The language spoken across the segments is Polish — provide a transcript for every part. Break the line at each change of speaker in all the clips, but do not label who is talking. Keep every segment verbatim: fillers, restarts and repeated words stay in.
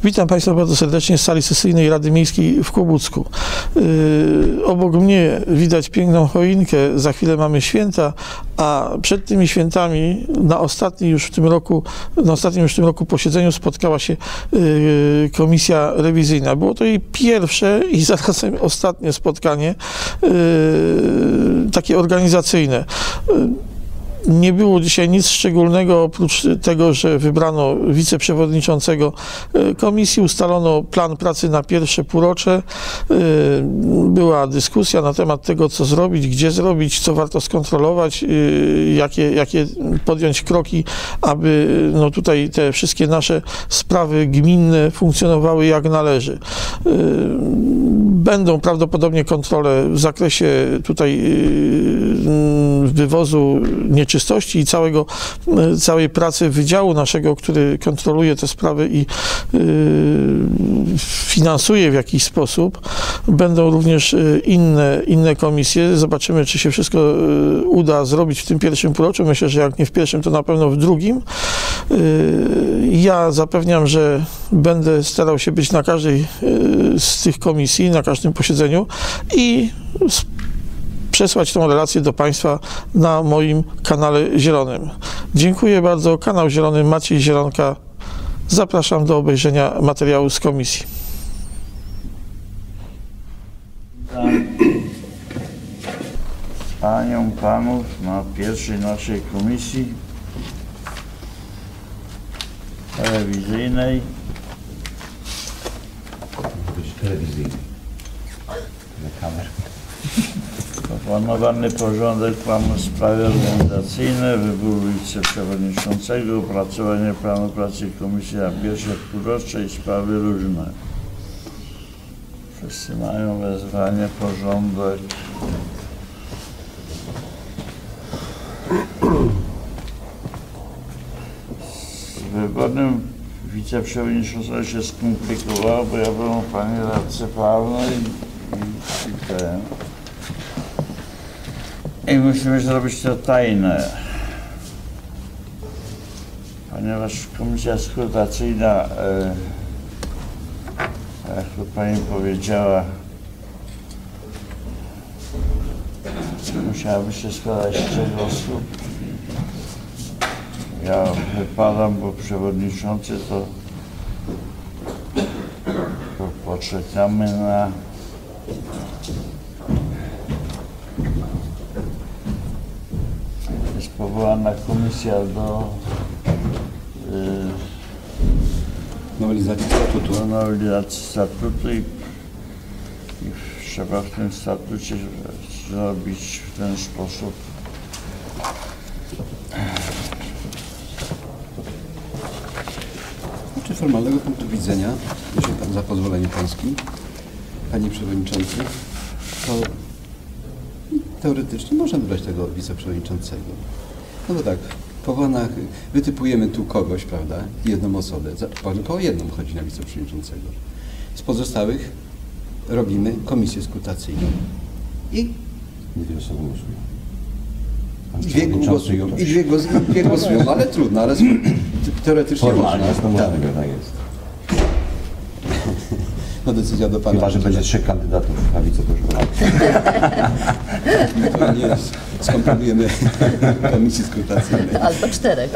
Witam Państwa bardzo serdecznie z sali sesyjnej Rady Miejskiej w Kłobucku. Yy, obok mnie widać piękną choinkę, za chwilę mamy święta, a przed tymi świętami na ostatnim już w tym roku, na ostatnim już w tym roku posiedzeniu spotkała się yy, komisja rewizyjna. Było to jej pierwsze i zarazem ostatnie spotkanie yy, takie organizacyjne. Yy, Nie było dzisiaj nic szczególnego, oprócz tego, że wybrano wiceprzewodniczącego komisji, ustalono plan pracy na pierwsze półrocze. Była dyskusja na temat tego, co zrobić, gdzie zrobić, co warto skontrolować, jakie, jakie podjąć kroki, aby no tutaj te wszystkie nasze sprawy gminne funkcjonowały jak należy. Będą prawdopodobnie kontrole w zakresie tutaj wywozu nieczystości i całego, całej pracy wydziału naszego, który kontroluje te sprawy i finansuje w jakiś sposób. Będą również inne, inne komisje. Zobaczymy, czy się wszystko uda zrobić w tym pierwszym półroczu. Myślę, że jak nie w pierwszym, to na pewno w drugim. Ja zapewniam, że będę starał się być na każdej z tych komisji, na każdym posiedzeniu i przesłać tą relację do Państwa na moim kanale Zielonym. Dziękuję bardzo. Kanał Zielony, Maciej Zielonka. Zapraszam do obejrzenia materiału z komisji.
Witam Panią, Panów na pierwszej naszej komisji telewizyjnej.
telewizyjnej. Na kamerę.
Planowany porządek planu sprawy organizacyjne, wybór wiceprzewodniczącego, opracowanie planu pracy komisji na pierwsze półrocze i sprawy różne. Wszyscy mają wezwanie, porządek. Z wyborem wiceprzewodniczącego się skomplikowało, bo ja byłem Pani radcy prawnej i, i, i ten. I musimy zrobić to tajne, ponieważ komisja skrutacyjna, e, jak to Pani powiedziała, musiałaby się składać z trzech osób. Ja wypadam, bo przewodniczący to, to poczekamy na powołana komisja do y,
nowelizacji statutu.
Do nowelizacji statutu i, i trzeba w tym statucie zrobić w ten sposób.
Czy formalnego punktu widzenia, jeśli pan, za pozwoleniem pańskim, Panie Przewodniczący, to teoretycznie można wybrać tego wiceprzewodniczącego. No bo tak, powołana, wytypujemy tu kogoś, prawda, jedną osobę, tylko o jedną chodzi na wiceprzewodniczącego. Z pozostałych robimy komisję skrutacyjną i
dwie osoby głosują.
Dwie głosują, i dwie, głos, dwie głosują, ale trudno, ale teoretycznie
formalnie jest to
można.
możliwe, tak jest.
No decyzja do Pana.
Chyba, że będzie trzech kandydatów na wiceprzewodniczącego.
To nie jest. Skompilujemy komisji skrutacyjnej.
Albo czterech.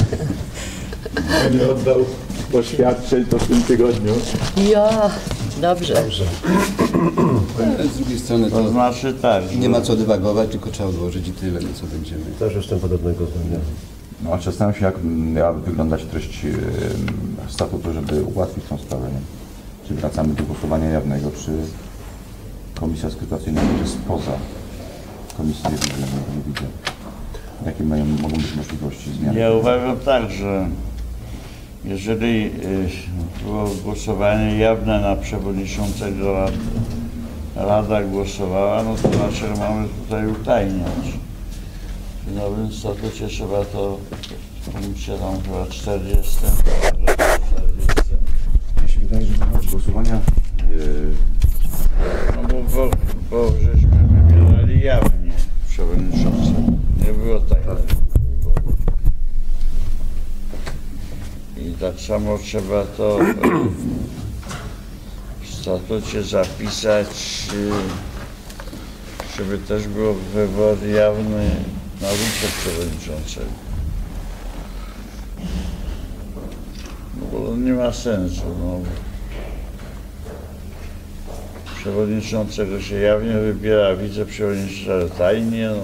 Nie oddał poświadczeń to w tym tygodniu.
Ja, dobrze.
Dobrze. Ale z drugiej strony to,
To znaczy tak,
nie ma co dywagować, tylko trzeba odłożyć i tyle, no co będziemy.
Też jestem podobnego zdania.
No, ale zastanawiam się, jak miałaby wyglądać treść yy, statutu, żeby ułatwić tą sprawę. Nie? Czy wracamy do głosowania jawnego, czy komisja skrutacyjna będzie spoza komisji rewizyjnej, nie widzę. Jakie mają, mogą być możliwości zmian?
ja uważam tak, że jeżeli y, było głosowanie jawne na przewodniczącego rady, Rada głosowała, no to dlaczego mamy tutaj utajniać? W nowym statucie trzeba to w punkcie tam chyba czterdziestym.
Mi się wydaje, że temat głosowania yy,
No bo, bo, bo żeśmy wybierali jawnie przewodniczącego. Nie było tak. I dlaczego samo trzeba to w statucie zapisać, żeby też był wybór jawny na wiceprzewodniczącego. No bo to nie ma sensu. No. Przewodniczącego się jawnie wybiera, a wiceprzewodniczącego tajnie. No.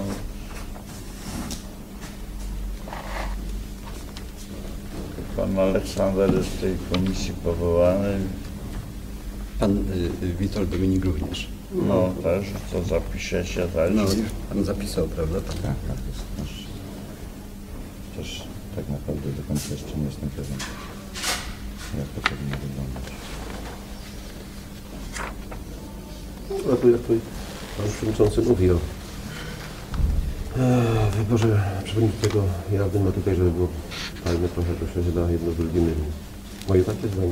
Pan Aleksander jest w tej komisji powołany.
Pan y, Witold Dominik również.
No też, to zapiszecie też.
No już pan zapisał, prawda?
Tak, tak, jest nasz. Też tak naprawdę do końca jeszcze nie jestem pewien, jak to powinno wyglądać.
No to jak tutaj pan przewodniczący mówi o e, wyborze przewodniczącego jawnym, no tutaj, żeby było fajne trochę, to się chyba jedno z drugim. Moje takie zdanie.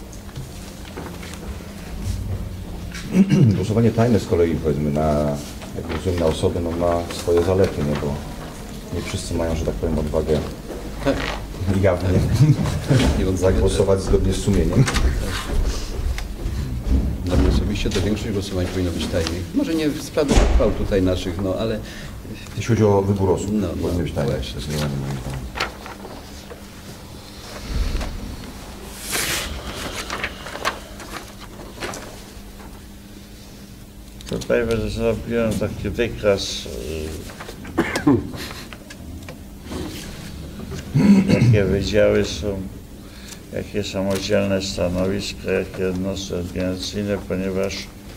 Głosowanie tajne z kolei, powiedzmy, na, jak rozumiem, na osoby, no, ma swoje zalety, nie? Bo nie wszyscy mają, że tak powiem, odwagę
Tak.
jawnie zagłosować zgodnie z sumieniem.
Dla mnie osobiście to większość głosowań powinno być tajnych. Może nie w sprawach uchwał tutaj naszych, no ale
Jeśli chodzi o wybór osób,
No,
to
no,
powinny być tajne.
właśnie.
Zdecydowanie moim zdaniem.
Tutaj zrobiłem taki wykaz, y, jakie wydziały są, jakie są oddzielne stanowiska, jakie jednostki organizacyjne, ponieważ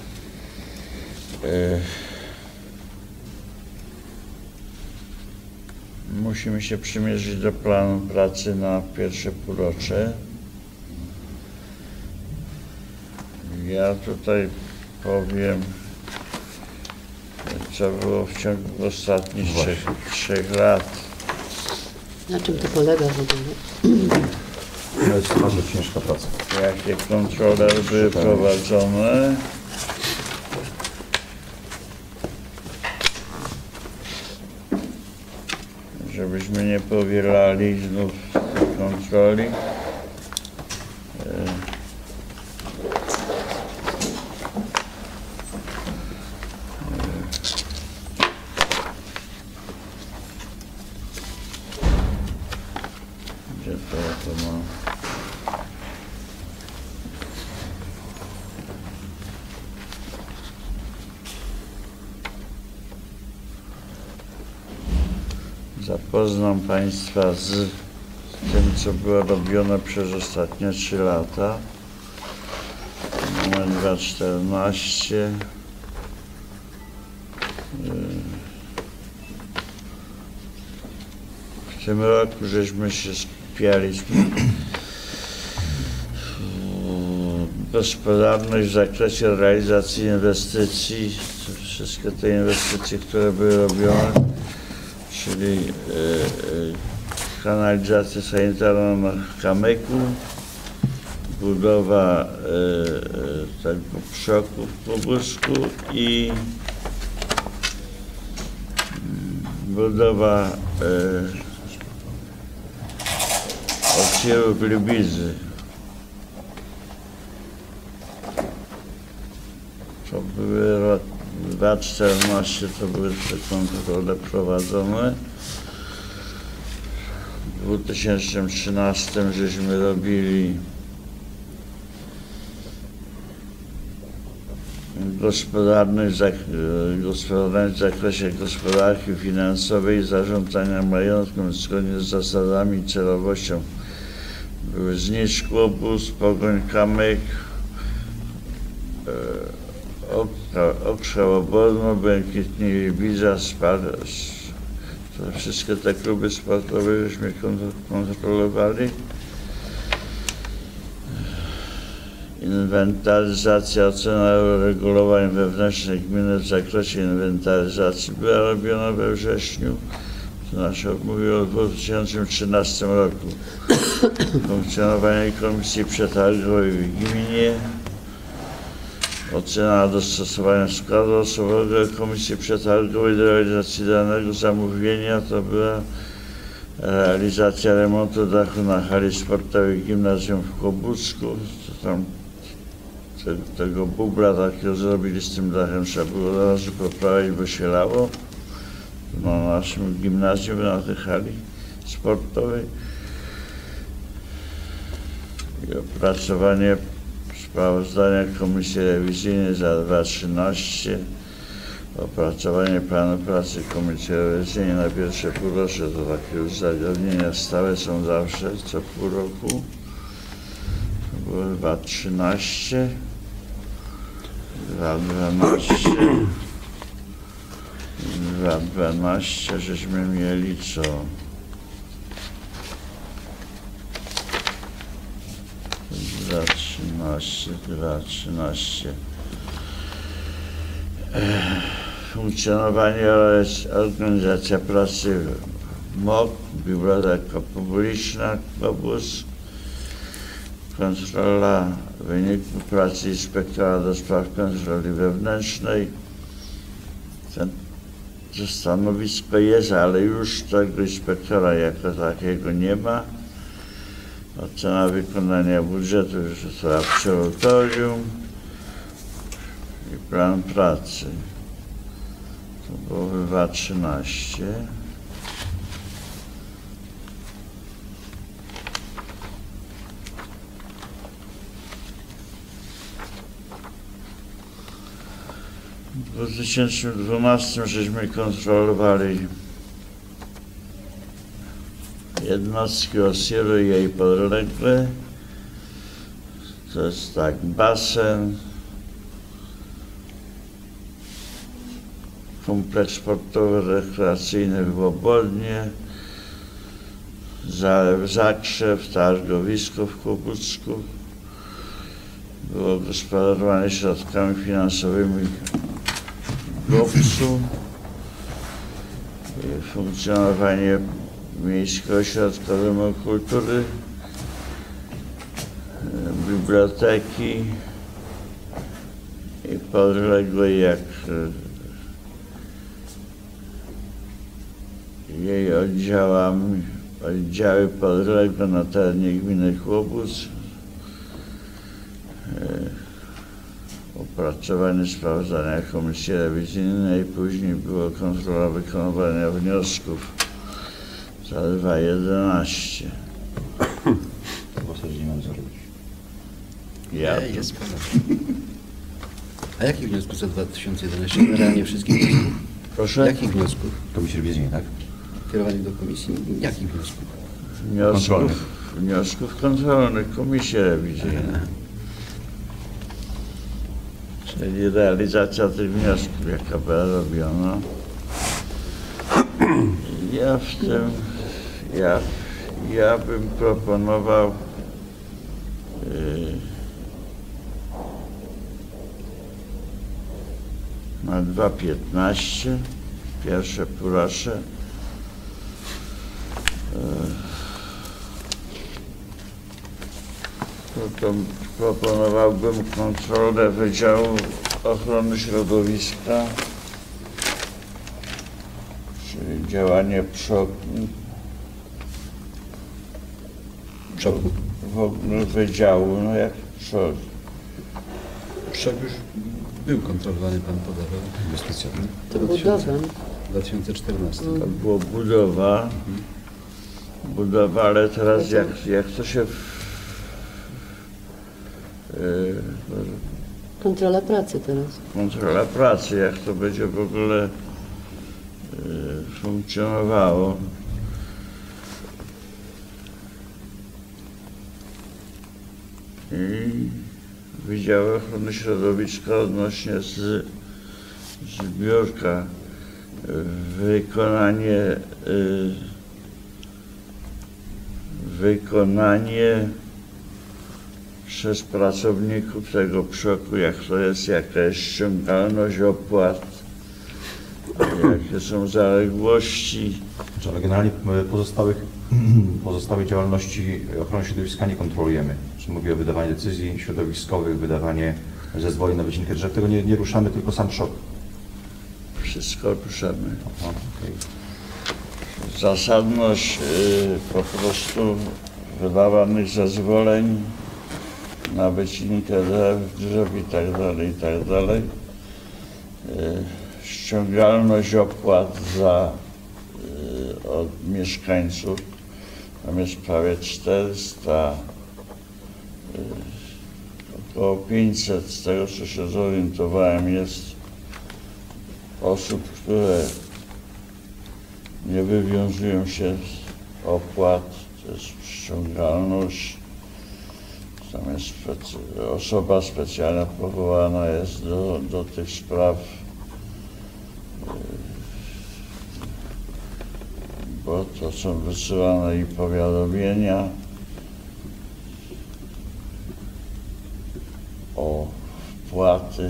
y, musimy się przymierzyć do planu pracy na pierwsze półrocze. Ja tutaj powiem, co było w ciągu ostatnich trzech, trzech lat.
Na czym to polega w ogóle?
To jest bardzo ciężka praca.
Jakie kontrole były prowadzone. Żebyśmy nie powielali znów kontroli. Gdzie to, to ma? Zapoznam Państwa z tym, co było robione przez ostatnie trzy lata. Numer dwa czternaście. W tym roku żeśmy się skupiali gospodarność w zakresie realizacji inwestycji, wszystkie te inwestycje, które były robione, czyli y, y, kanalizację sanitarną na kamyku, budowa y, y, tego przoku w Pobusku i y, budowa y, odciewu Gliwicy. To były rok dwa tysiące czternaście, to były te kontrole prowadzone. W dwa tysiące trzynastym żeśmy robili gospodarność w, zak gospodarność w zakresie gospodarki finansowej i zarządzania majątkiem zgodnie z zasadami i celowością. Były Znicz, Kłobuz, Pogoń, Kamyk, e, Okrzał Oborno, Błękitni Gliwica, to wszystkie te kluby sportowe żeśmy kontrolowali. Inwentaryzacja, ocena uregulowań wewnętrznych gminy w zakresie inwentaryzacji była robiona we wrześniu. To znaczy mówię o dwa tysiące trzynastym roku. Funkcjonowanie komisji przetargowej w gminie. Ocena dostosowania składu osobowego komisji przetargowej do realizacji danego zamówienia to była realizacja remontu dachu na hali sportowej Gimnazjum w Kłobucku. To tam te, tego bubla takiego zrobili z tym dachem, trzeba było od razu poprawić, bo się lało na naszym gimnazjum, na tej hali sportowej. I opracowanie sprawozdania Komisji Rewizyjnej za dwa tysiące trzynaście. Opracowanie planu pracy Komisji Rewizyjnej na pierwsze półrocze, to takie już zagadnienia stałe są zawsze, co pół roku. To było dwa tysiące trzynaście, dwa tysiące dwanaście, dwa tysiące dwanaście, żeśmy mieli co? dwa tysiące trzynaście, dwa tysiące trzynaście. Funkcjonowanie oraz organizacja pracy M O K, Biblioteka Publiczna Kłobuz, kontrola wyników pracy inspektora do spraw kontroli wewnętrznej. Ten, to stanowisko jest, ale już tego inspektora jako takiego nie ma. Ocena wykonania budżetu, że to absolutorium i plan pracy. To było w dwa tysiące trzynaście. W dwa tysiące dwunastym żeśmy kontrolowali jednostki O S I R-u i jej podległe. To jest tak, basen, kompleks sportowo-rekreacyjny w Łobodnie, Zalew Zakrzew, targowisko w Kłobucku. Było gospodarowane środkami finansowymi GOPS-u. Funkcjonowanie Miejskiego Ośrodka Domu Kultury, biblioteki i podległej jak jej oddziałami, oddziały podległe na terenie gminy Kłobuz. Opracowanie sprawozdania Komisji Rewizyjnej, później była kontrola wykonywania wniosków za dwa tysiące jedenaście.
W zasadzie nie mam co robić.
Ja
Nie, jest pana. A jakich wniosków za dwa tysiące jedenaście? Generalnie wszystkich wniosków?
Proszę?
Jakich wniosków?
Komisji Rewizyjnej, tak?
Kierowanych do komisji? Jakich wniosków?
Wniosków
Kontrolnych.
wniosków kontrolnych Komisji Rewizyjnej. Czyli realizacja tych wniosków, jaka była robiona. Ja w tym, ja, ja bym proponował yy, na dwa tysiące piętnaście, pierwsze półrocze. No to proponowałbym kontrolę Wydziału Ochrony Środowiska, czyli działanie przok
Przoku.
w ogóle wydziału, no jak przok.
Przok już był kontrolowany, pan podawał.
Inwestycja.
To
Budowę.
w dwa tysiące czternastym.
To była budowa, budowa, ale teraz jak, jak to się w, yy,
Kontrola pracy teraz.
kontrola pracy, jak to będzie w ogóle yy, funkcjonowało. I Wydział Ochrony Środowiska odnośnie z zbiórka, wykonanie y, wykonanie przez pracowników tego przoku, jak to jest, jaka jest ściągalność opłat, jakie są zaległości.
Ale generalnie pozostałych, pozostałej działalności ochrony środowiska nie kontrolujemy. Czy mówię o wydawaniu decyzji środowiskowych, wydawanie zezwoleń na wycinkę drzew. Tego nie, nie ruszamy, tylko sam szok.
Wszystko ruszamy.
Aha, okay.
zasadność y, po prostu wydawanych zezwoleń na wycinkę drzew, drzew i tak dalej, i tak dalej. Y, ściągalność opłat za, y, od mieszkańców, tam jest prawie czterysta, y, około pięćset, z tego co się zorientowałem, jest osób, które nie wywiązują się z opłat, to jest ściągalność. Tam jest specy- osoba specjalna powołana jest do, do tych spraw, yy, bo to są wysyłane i powiadomienia o wpłaty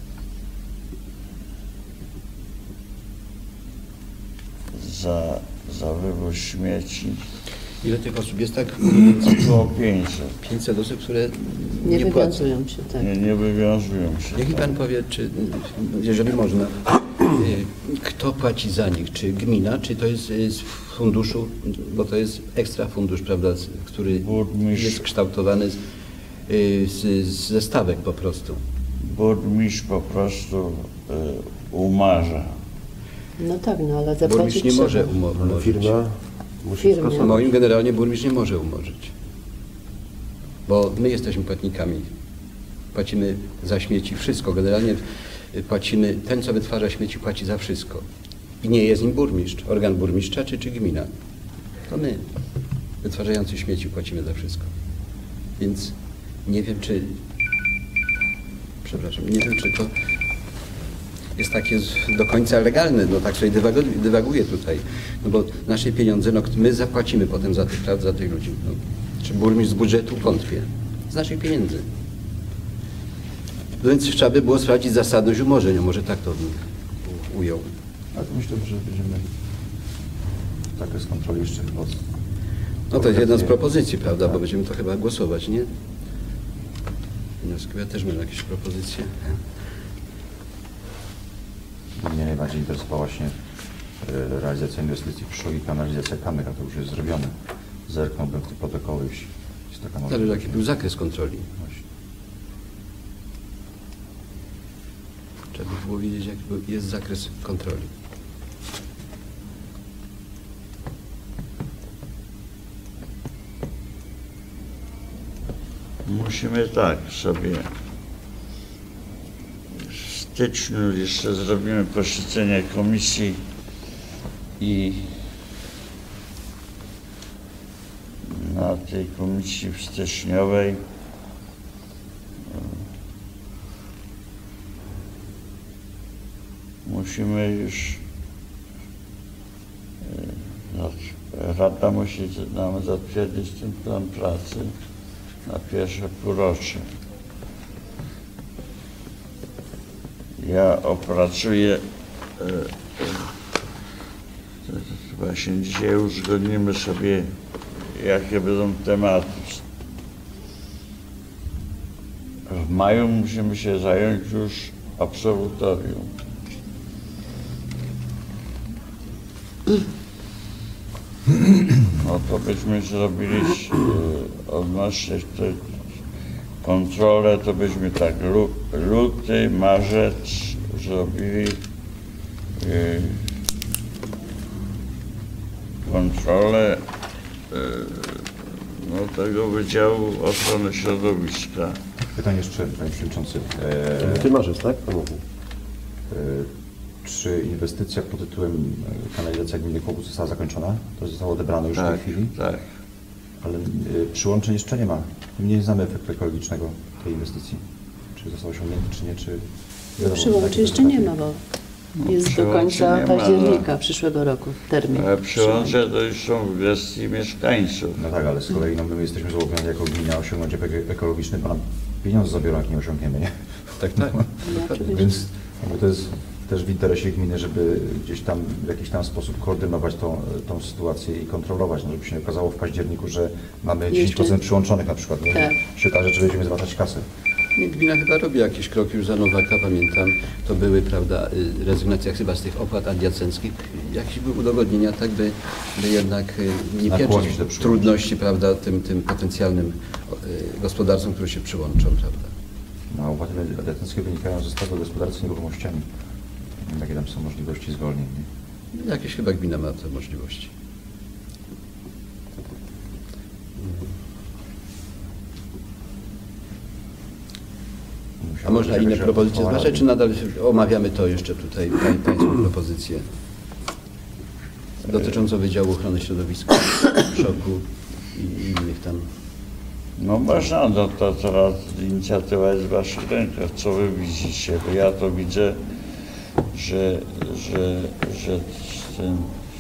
za, za wywóz śmieci.
Ile tych osób jest tak?
Około pięćset.
pięćset osób, które
Nie,
nie płacą.
wywiązują się, tak.
Nie, nie wywiązują się.
Niech mi pan powie, czy, jeżeli można, y, kto płaci za nich? Czy gmina, czy to jest y, z funduszu, bo to jest ekstra fundusz, prawda, z- który
Burmistrz.
jest kształtowany z, y, z, ze stawek po prostu.
Burmistrz po prostu y, umarza.
No tak, no ale zapłacić
Burmistrz nie
trzeba.
może umo-
Ale
umorzyć.
firma musi
Firma.
skasować.
Moim generalnie burmistrz nie może umorzyć. Bo my jesteśmy płatnikami. Płacimy za śmieci wszystko. Generalnie y, płacimy, ten co wytwarza śmieci płaci za wszystko. I nie jest nim burmistrz, organ burmistrza czy, czy gmina. To my, wytwarzający śmieci, płacimy za wszystko. Więc nie wiem czy, przepraszam, nie wiem czy to jest takie z- do końca legalne, no tak sobie dywagu- dywaguję tutaj, no bo nasze pieniądze, no my zapłacimy potem za tych, za tych ludzi. No, czy burmistrz z budżetu? Wątpię. Z naszych pieniędzy. Więc trzeba by było sprawdzić zasadność umorzeń, może tak to bym u- ujął.
Ale to myślę, że będziemy zakres kontroli jeszcze chyba.
No to jest jedna z propozycji, prawda, bo będziemy to chyba głosować, nie? Wniosku, ja też mam jakieś propozycje.
Mnie najbardziej interesowała właśnie e, realizacja inwestycji przy i kanalizacja Kamyka, to już jest zrobione. Zerknąłbym w te protokoły, jeśli jest taka
Zależy
możliwość.
jaki był zakres kontroli.
Właśnie.
Trzeba by było wiedzieć, jaki był- jest zakres kontroli.
Musimy tak sobie w styczniu jeszcze zrobimy posiedzenie komisji i na tej komisji styczniowej musimy już e, no, Rada musi nam zatwierdzić ten plan pracy na pierwsze półrocze. Ja opracuję, e, e, to, to chyba się dzisiaj uzgodnimy sobie, jakie będą tematy. W maju musimy się zająć już absolutorium. No to byśmy zrobili e, odnośnie tej kontrolę, to byśmy tak lu, luty, marzec zrobili e, kontrolę e, no, tego Wydziału Ochrony Środowiska.
Pytanie jeszcze, panie przewodniczący. E,
Ty marzec, tak? Panowie?
e, czy inwestycja pod tytułem e, kanalizacja gminy Kłobuck została zakończona? To zostało odebrane już w tej
Tak,
chwili?
tak.
Ale y, przyłączeń jeszcze nie ma. Nie znamy efektu ekologicznego tej inwestycji. Czy został osiągnięty, czy nie, czy... wiadomo,
Przyłączy
jakie
jeszcze
to
nie
etapy.
ma, bo jest do
przyłączy
końca
nie ma,
października
no.
przyszłego roku termin.
Ale przyłącze to już są w gestii mieszkańców.
No tak, ale z kolei no, my jesteśmy zobowiązani jako gmina osiągnąć efekt ekologiczny, bo nam pieniądze zabiorą, jak nie osiągniemy, nie?
Tak, tak.
No, oczywiście.
Więc jakby to jest też w interesie gminy, żeby gdzieś tam w jakiś tam sposób koordynować tą, tą sytuację i kontrolować, no, żeby się nie okazało w październiku, że mamy dziesięć procent
Jeszcze-
przyłączonych na przykład, nie?
Tak.
Się okaże, że będziemy zwracać kasę.
Gmina chyba robi jakieś kroki już za Nowaka, pamiętam. To były, prawda, y, rezygnacja chyba z tych opłat adiacenckich. Jakieś były udogodnienia, tak by, by jednak y, nie
Nakłonić
pieczyć
do przyłączenia.
trudności, prawda, tym, tym potencjalnym y, gospodarcom, które się przyłączą, prawda.
No, opłaty adiacenckie wynikają ze statutu gospodarcy nieruchomościami. Jakie tam są możliwości zwolnień. Nie?
Jakieś chyba gmina ma te możliwości. A można inne propozycje zgłaszać, czy nadal omawiamy to jeszcze tutaj, Państwa propozycje dotyczące Wydziału Ochrony Środowiska, szoku i innych tam?
No można, no to teraz inicjatywa jest w waszych rękach. Co wy widzicie? Bo ja to widzę, że, że, że ten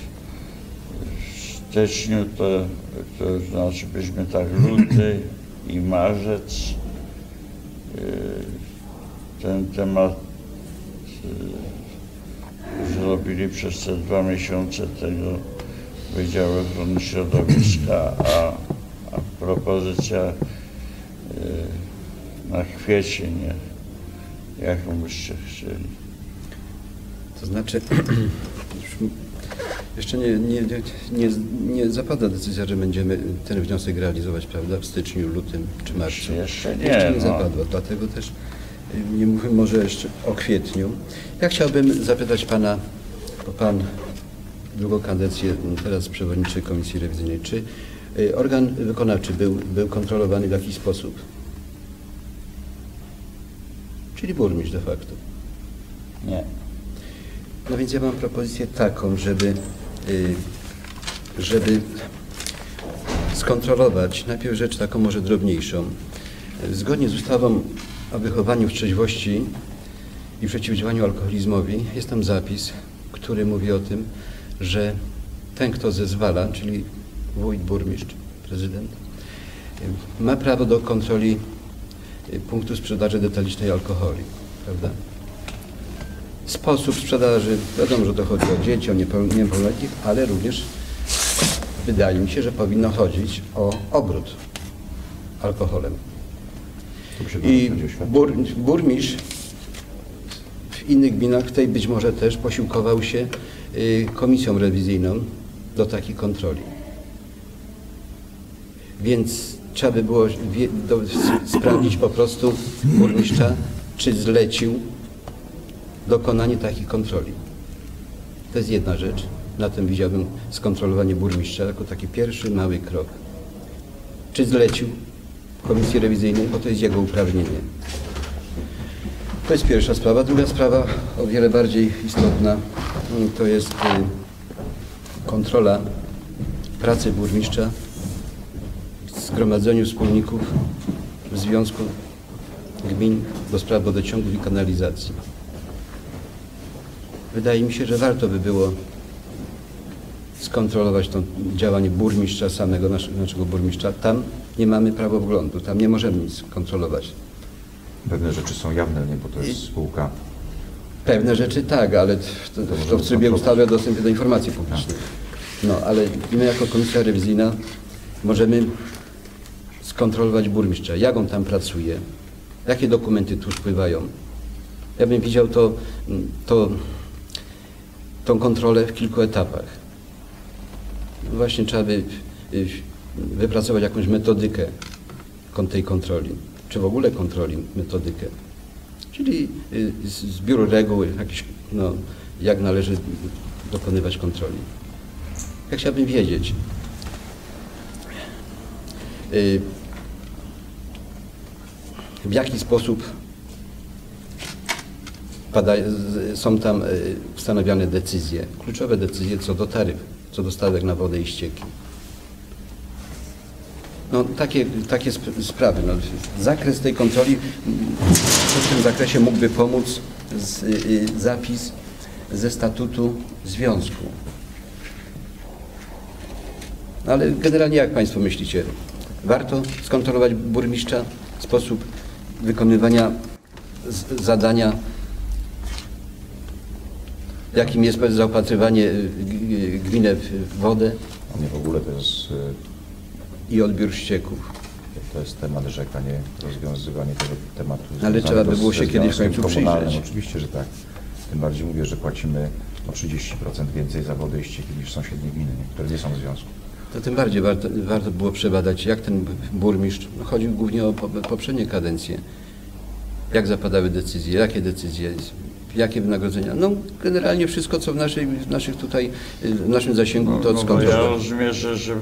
w styczniu to, to znaczy byśmy tak luty i marzec yy, ten temat yy, zrobili przez te dwa miesiące tego Wydziału Ochrony Środowiska, a, a propozycja yy, na kwiecień, jaką byście chcieli?
To znaczy, jeszcze nie, nie, nie, nie zapada decyzja, że będziemy ten wniosek realizować, prawda, w styczniu, lutym czy marcu.
Jeszcze nie,
Jeszcze nie
no.
zapadła, dlatego też nie mówimy może jeszcze o kwietniu. Ja chciałbym zapytać Pana, bo Pan drugą kadencję teraz przewodniczy Komisji Rewizyjnej, czy organ wykonawczy był, był kontrolowany w jakiś sposób? Czyli burmistrz de facto.
Nie.
No więc ja mam propozycję taką, żeby, żeby skontrolować najpierw rzecz taką może drobniejszą. Zgodnie z ustawą o wychowaniu w trzeźwości i przeciwdziałaniu alkoholizmowi jest tam zapis, który mówi o tym, że ten, kto zezwala, czyli wójt, burmistrz, prezydent, ma prawo do kontroli punktu sprzedaży detalicznej alkoholi, prawda? Sposób sprzedaży, wiadomo, że to chodzi o dzieci, o niepełnoletnich, ale również wydaje mi się, że powinno chodzić o obrót alkoholem. I bur, burmistrz w innych gminach, w tej być może też posiłkował się y, komisją rewizyjną do takiej kontroli. Więc trzeba by było wie, do, sprawdzić po prostu burmistrza, czy zlecił dokonanie takich kontroli. To jest jedna rzecz. Na tym widziałbym skontrolowanie burmistrza jako taki pierwszy mały krok. Czy zlecił Komisji Rewizyjnej, bo to jest jego uprawnienie. To jest pierwsza sprawa. Druga sprawa, o wiele bardziej istotna, to jest kontrola pracy burmistrza w zgromadzeniu wspólników w Związku Gmin do Spraw Wodociągów i Kanalizacji. Wydaje mi się, że warto by było skontrolować to działanie burmistrza samego, naszego burmistrza. Tam nie mamy prawowglądu, tam nie możemy nic kontrolować.
Pewne rzeczy są jawne, nie, bo to jest spółka.
Pewne rzeczy tak, ale to, to w trybie ustawy o dostępie do informacji publicznej. No, ale my jako Komisja Rewizyjna możemy skontrolować burmistrza, jak on tam pracuje, jakie dokumenty tu wpływają. Ja bym widział to, to, tą kontrolę w kilku etapach. Właśnie trzeba by wypracować jakąś metodykę tej kontroli, czy w ogóle kontroli, metodykę. Czyli zbiór reguł, jakiś, no, jak należy dokonywać kontroli. Ja chciałbym wiedzieć, w jaki sposób pada, są tam ustanawiane decyzje, kluczowe decyzje co do taryf, co do stawek na wodę i ścieki. No, takie, takie sprawy. No, zakres tej kontroli, w tym zakresie mógłby pomóc z, y, zapis ze statutu związku. No, ale generalnie jak Państwo myślicie? Warto skontrolować burmistrza, sposób wykonywania z, zadania, jakim jest zaopatrywanie gminy w wodę?
A nie, w ogóle to jest...
I odbiór ścieków.
to jest temat rzeka, nie rozwiązywanie tego tematu.
Ale trzeba by było się kiedyś w
związkiem
końcu
komunalnym.
przyjrzeć.
Oczywiście, że tak. Tym bardziej mówię, że płacimy o trzydzieści procent więcej za wodę i ścieki niż sąsiednie gminy, nie? Które nie są w związku.
To tym bardziej warto, warto było przebadać, jak ten burmistrz, chodził głównie o po- poprzednie kadencje, jak zapadały decyzje, jakie decyzje, jakie wynagrodzenia. No generalnie wszystko, co w, naszej, w naszych tutaj, w naszym zasięgu, to
No, no, bo ja
skontrolować.
rozumiem, że, że e,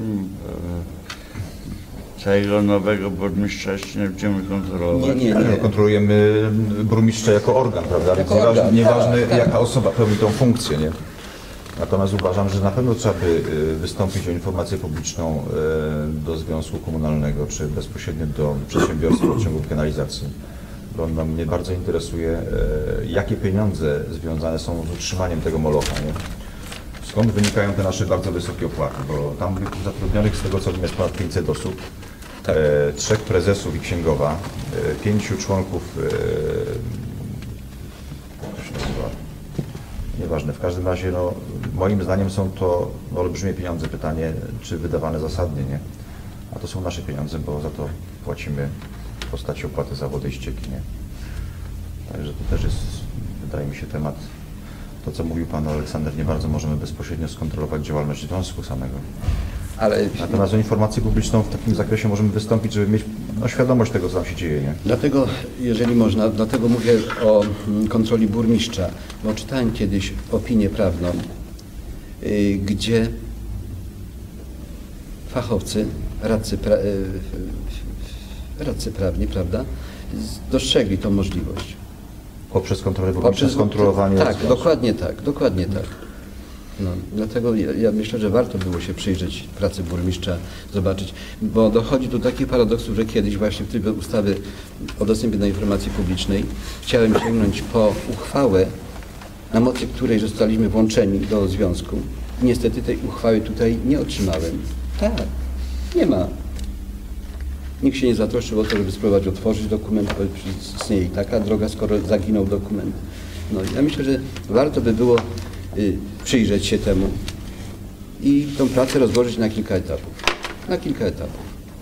całego nowego burmistrza jeszcze nie będziemy kontrolować.
Nie, nie,
Ale
nie.
kontrolujemy burmistrza jako organ, prawda? Więc
Jako
nieważne,
organ,
nieważne
tak, tak.
jaka osoba pełni tą funkcję, nie? Natomiast uważam, że na pewno trzeba by y, wystąpić o informację publiczną y, do Związku Komunalnego, czy bezpośrednio do przedsiębiorstwa odciągów kanalizacji. Bo no, mnie bardzo interesuje, y, jakie pieniądze związane są z utrzymaniem tego molocha, nie? Skąd wynikają te nasze bardzo wysokie opłaty? Bo tam zatrudnionych, z tego co wiem, jest ponad pięćset osób,
Tak.
e, trzech prezesów i księgowa, e, pięciu członków, e, jak się nazywa? Nieważne, w każdym razie, no, moim zdaniem są to olbrzymie pieniądze. Pytanie, czy wydawane zasadnie, nie? A to są nasze pieniądze, bo za to płacimy w postaci opłaty za wodę i ścieki, nie? Także to też jest, wydaje mi się, temat, to co mówił Pan Aleksander, nie bardzo możemy bezpośrednio skontrolować działalność związku samego.
Ale
Natomiast o informację publiczną w takim zakresie możemy wystąpić, żeby mieć no, świadomość tego, co tam się dzieje, nie?
dlatego, jeżeli można, dlatego mówię o mm, kontroli burmistrza, bo czytałem kiedyś opinię prawną, y, gdzie fachowcy, radcy, pra, y, radcy prawni, prawda, z- dostrzegli tą możliwość.
Poprzez kontrolę publiczną, skontrolowanie.
Tak,
związku.
dokładnie tak, dokładnie tak. No, dlatego ja, ja myślę, że warto było się przyjrzeć pracy burmistrza, zobaczyć, bo dochodzi do takich paradoksów, że kiedyś właśnie w trybie ustawy o dostępie do informacji publicznej chciałem sięgnąć po uchwałę, na mocy której zostaliśmy włączeni do związku. Niestety tej uchwały tutaj nie otrzymałem. Tak, nie ma. Nikt się nie zatroszczył o to, żeby spróbować otworzyć dokument, bo istnieje i taka droga, skoro zaginął dokument. No ja myślę, że warto by było y, przyjrzeć się temu i tą pracę rozłożyć na kilka etapów. Na kilka etapów.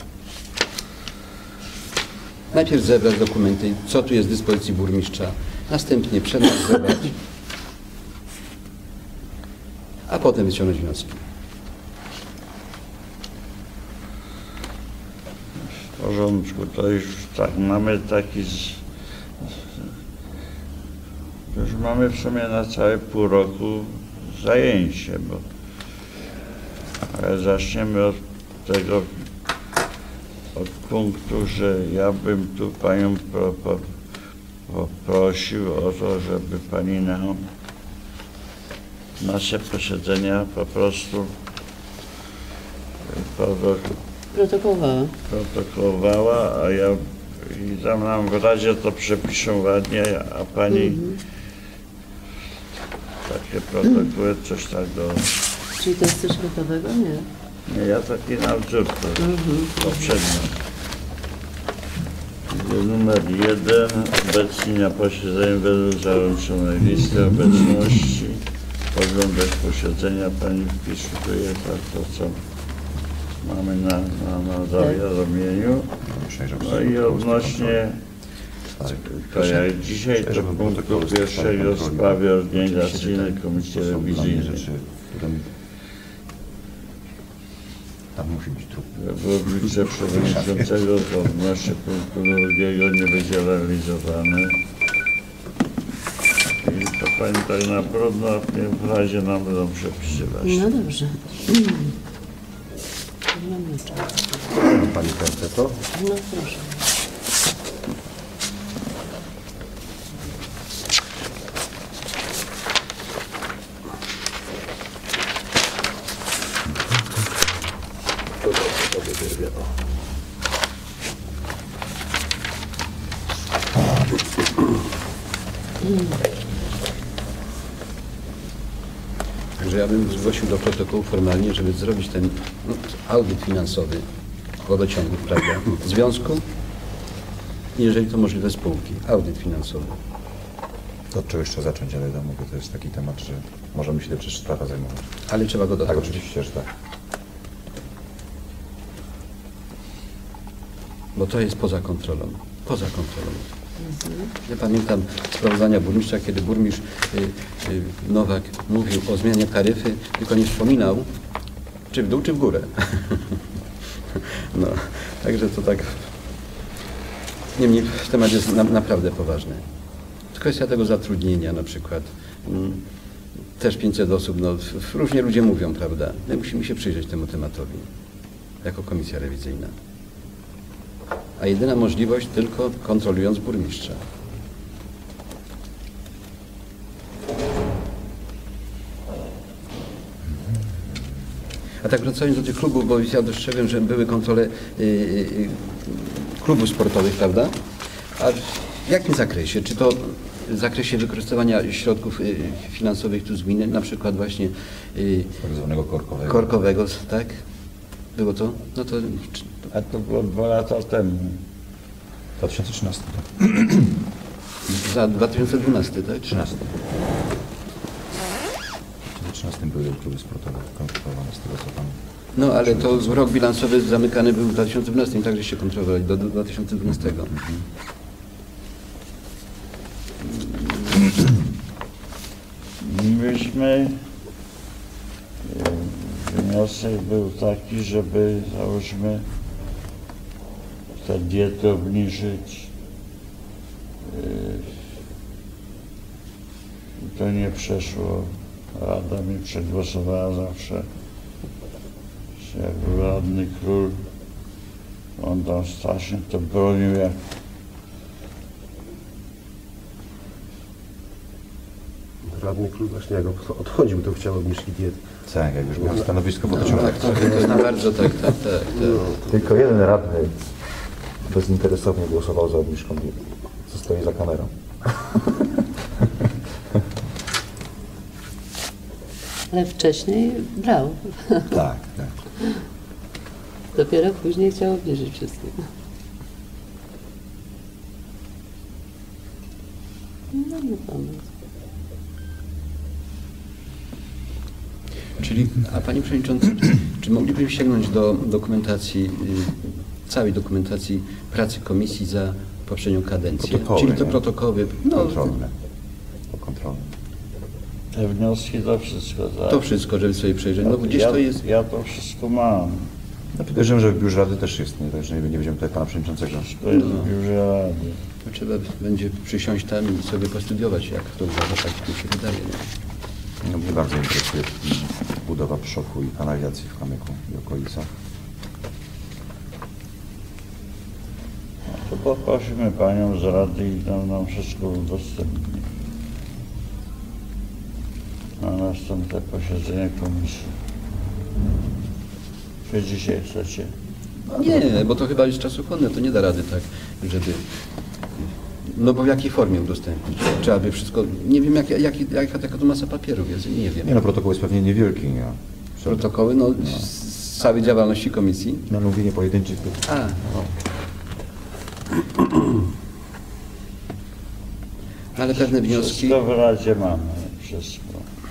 Najpierw zebrać dokumenty, co tu jest w dyspozycji burmistrza, następnie przeanalizować, a potem wyciągnąć wnioski.
W porządku, to już tak, mamy taki, z, już mamy w sumie na całe pół roku zajęcie, bo ale zaczniemy od tego, od punktu, że ja bym tu Panią pro, po, poprosił o to, żeby Pani nam nasze posiedzenia po prostu
Protokołowała.
protokołowała, a ja i tam nam w razie to przepiszą ładnie, a Pani
Mhm.
takie protokoły, coś tak do...
Czyli to jest coś gotowego? Nie.
Nie, ja taki nadzór to
Mhm.
poprzednio. Numer jeden, obecni na posiedzeniu według załączonej listy obecności. Oglądać posiedzenia, Pani wpisuje tak to, co mamy na, na, na zawiadomieniu. No i odnośnie, to jak dzisiaj to punktu pierwszego w sprawie organizacyjnej Komisji
To są dla mnie
Rewizyjnej.
rzeczy, które... Tam musi być trup.
Wybór wiceprzewodniczącego to odnośnie punktu drugiego nie będzie realizowany. I to Pani tak na brudno, w razie nam będą przepisywać.
No dobrze. Mamy czas.
Pani chce to?
No proszę.
Także ja bym zgłosił do protokołu formalnie, żeby zrobić ten no, audyt finansowy wodociągów, prawda, związku, i jeżeli to możliwe spółki, audyt finansowy.
To od czegoś trzeba zacząć, ale ja mówię, to jest taki temat, że możemy się tym przecież sprawa zajmować.
Ale trzeba go
Tak,
dokończyć.
oczywiście, że tak.
bo to jest poza kontrolą. Poza kontrolą. Ja pamiętam sprawozdania burmistrza, kiedy burmistrz y, y, Nowak mówił o zmianie taryfy, tylko nie wspominał, czy w dół, czy w górę. No, także to tak. Niemniej temat jest na, naprawdę poważny. Kwestia tego zatrudnienia na przykład. Mm, też pięćset osób, no różnie ludzie mówią, prawda? My musimy się przyjrzeć temu tematowi jako komisja rewizyjna. A jedyna możliwość tylko kontrolując burmistrza. A tak wracając do tych klubów, bo ja dostrzegłem, że były kontrole yy, yy, klubów sportowych, prawda? A w jakim zakresie? Czy to w zakresie wykorzystywania środków yy, finansowych tu z gminy, na przykład właśnie yy,
tak zwanego korkowego.
korkowego, tak? Było to? No to...
A to było dwa lata temu.
dwa tysiące trzynasty. Tak?
Za dwa tysiące dwunasty, tak?
trzynasty. W dwa tysiące trzynastym były kluby sportowe kontrolowane z tego co pan...
No ale to rok bilansowy zamykany był w dwa tysiące dwunastym, także się kontrolowali do dwa tysiące dwunastego.
Myśmy, wniosek był taki, żeby załóżmy te diety obniżyć. I to nie przeszło. Rada mi przegłosowała zawsze. Jak był radny król, on tam strasznie to bronił, jak
Radny król właśnie jak odchodził, to chciał obniżki diet.
Tak, jak już miał stanowisko
No,
podciągane.
tak, tak, tak, bardzo tak, tak, tak, tak.
Tylko jeden radny bezinteresownie głosował za obniżką diet, co stoi za kamerą.
Ale wcześniej brał.
Tak, tak.
Dopiero później chciał obniżyć wszystkie. No nie pomysł.
Czyli, a Panie Przewodniczący, czy moglibyśmy sięgnąć do dokumentacji, y, całej dokumentacji pracy komisji za poprzednią kadencję?
Protokoły,
Czyli to
nie?
protokoły, no,
Kontrolne. Kontrolne.
te wnioski, to wszystko, tak?
to wszystko, żeby sobie przejrzeć. No gdzieś
ja,
to jest...
ja to wszystko mam.
No podejrzewam, że w biurze rady też jest, nie? Także nie, nie będziemy tutaj pana przewodniczącego.
Wszystko jest w biurze rady.
Trzeba będzie przysiąść tam i sobie postudiować, jak to uważa, tak mi się wydaje. Nie?
No, mnie bardzo interesuje budowa przoku i kanalizacji w Kamyku i okolicach.
To poprosimy panią z rady i tam nam wszystko udostępni. Na następne posiedzenie komisji. Czy dzisiaj chcecie?
Nie, bo to chyba jest czasochłonne, to nie da rady tak, żeby... No bo w jakiej formie udostępnić? Trzeba by wszystko... Nie wiem, jak, jak, jaka taka to masa papierów jest, nie wiem.
Nie no, protokół jest pewnie niewielki, nie?
Protokoły, no, z całej działalności komisji.
Na mówienie pojedynczych tych.
A, no. Ale pewne wnioski...
Wszystko w radzie mamy, wszystko.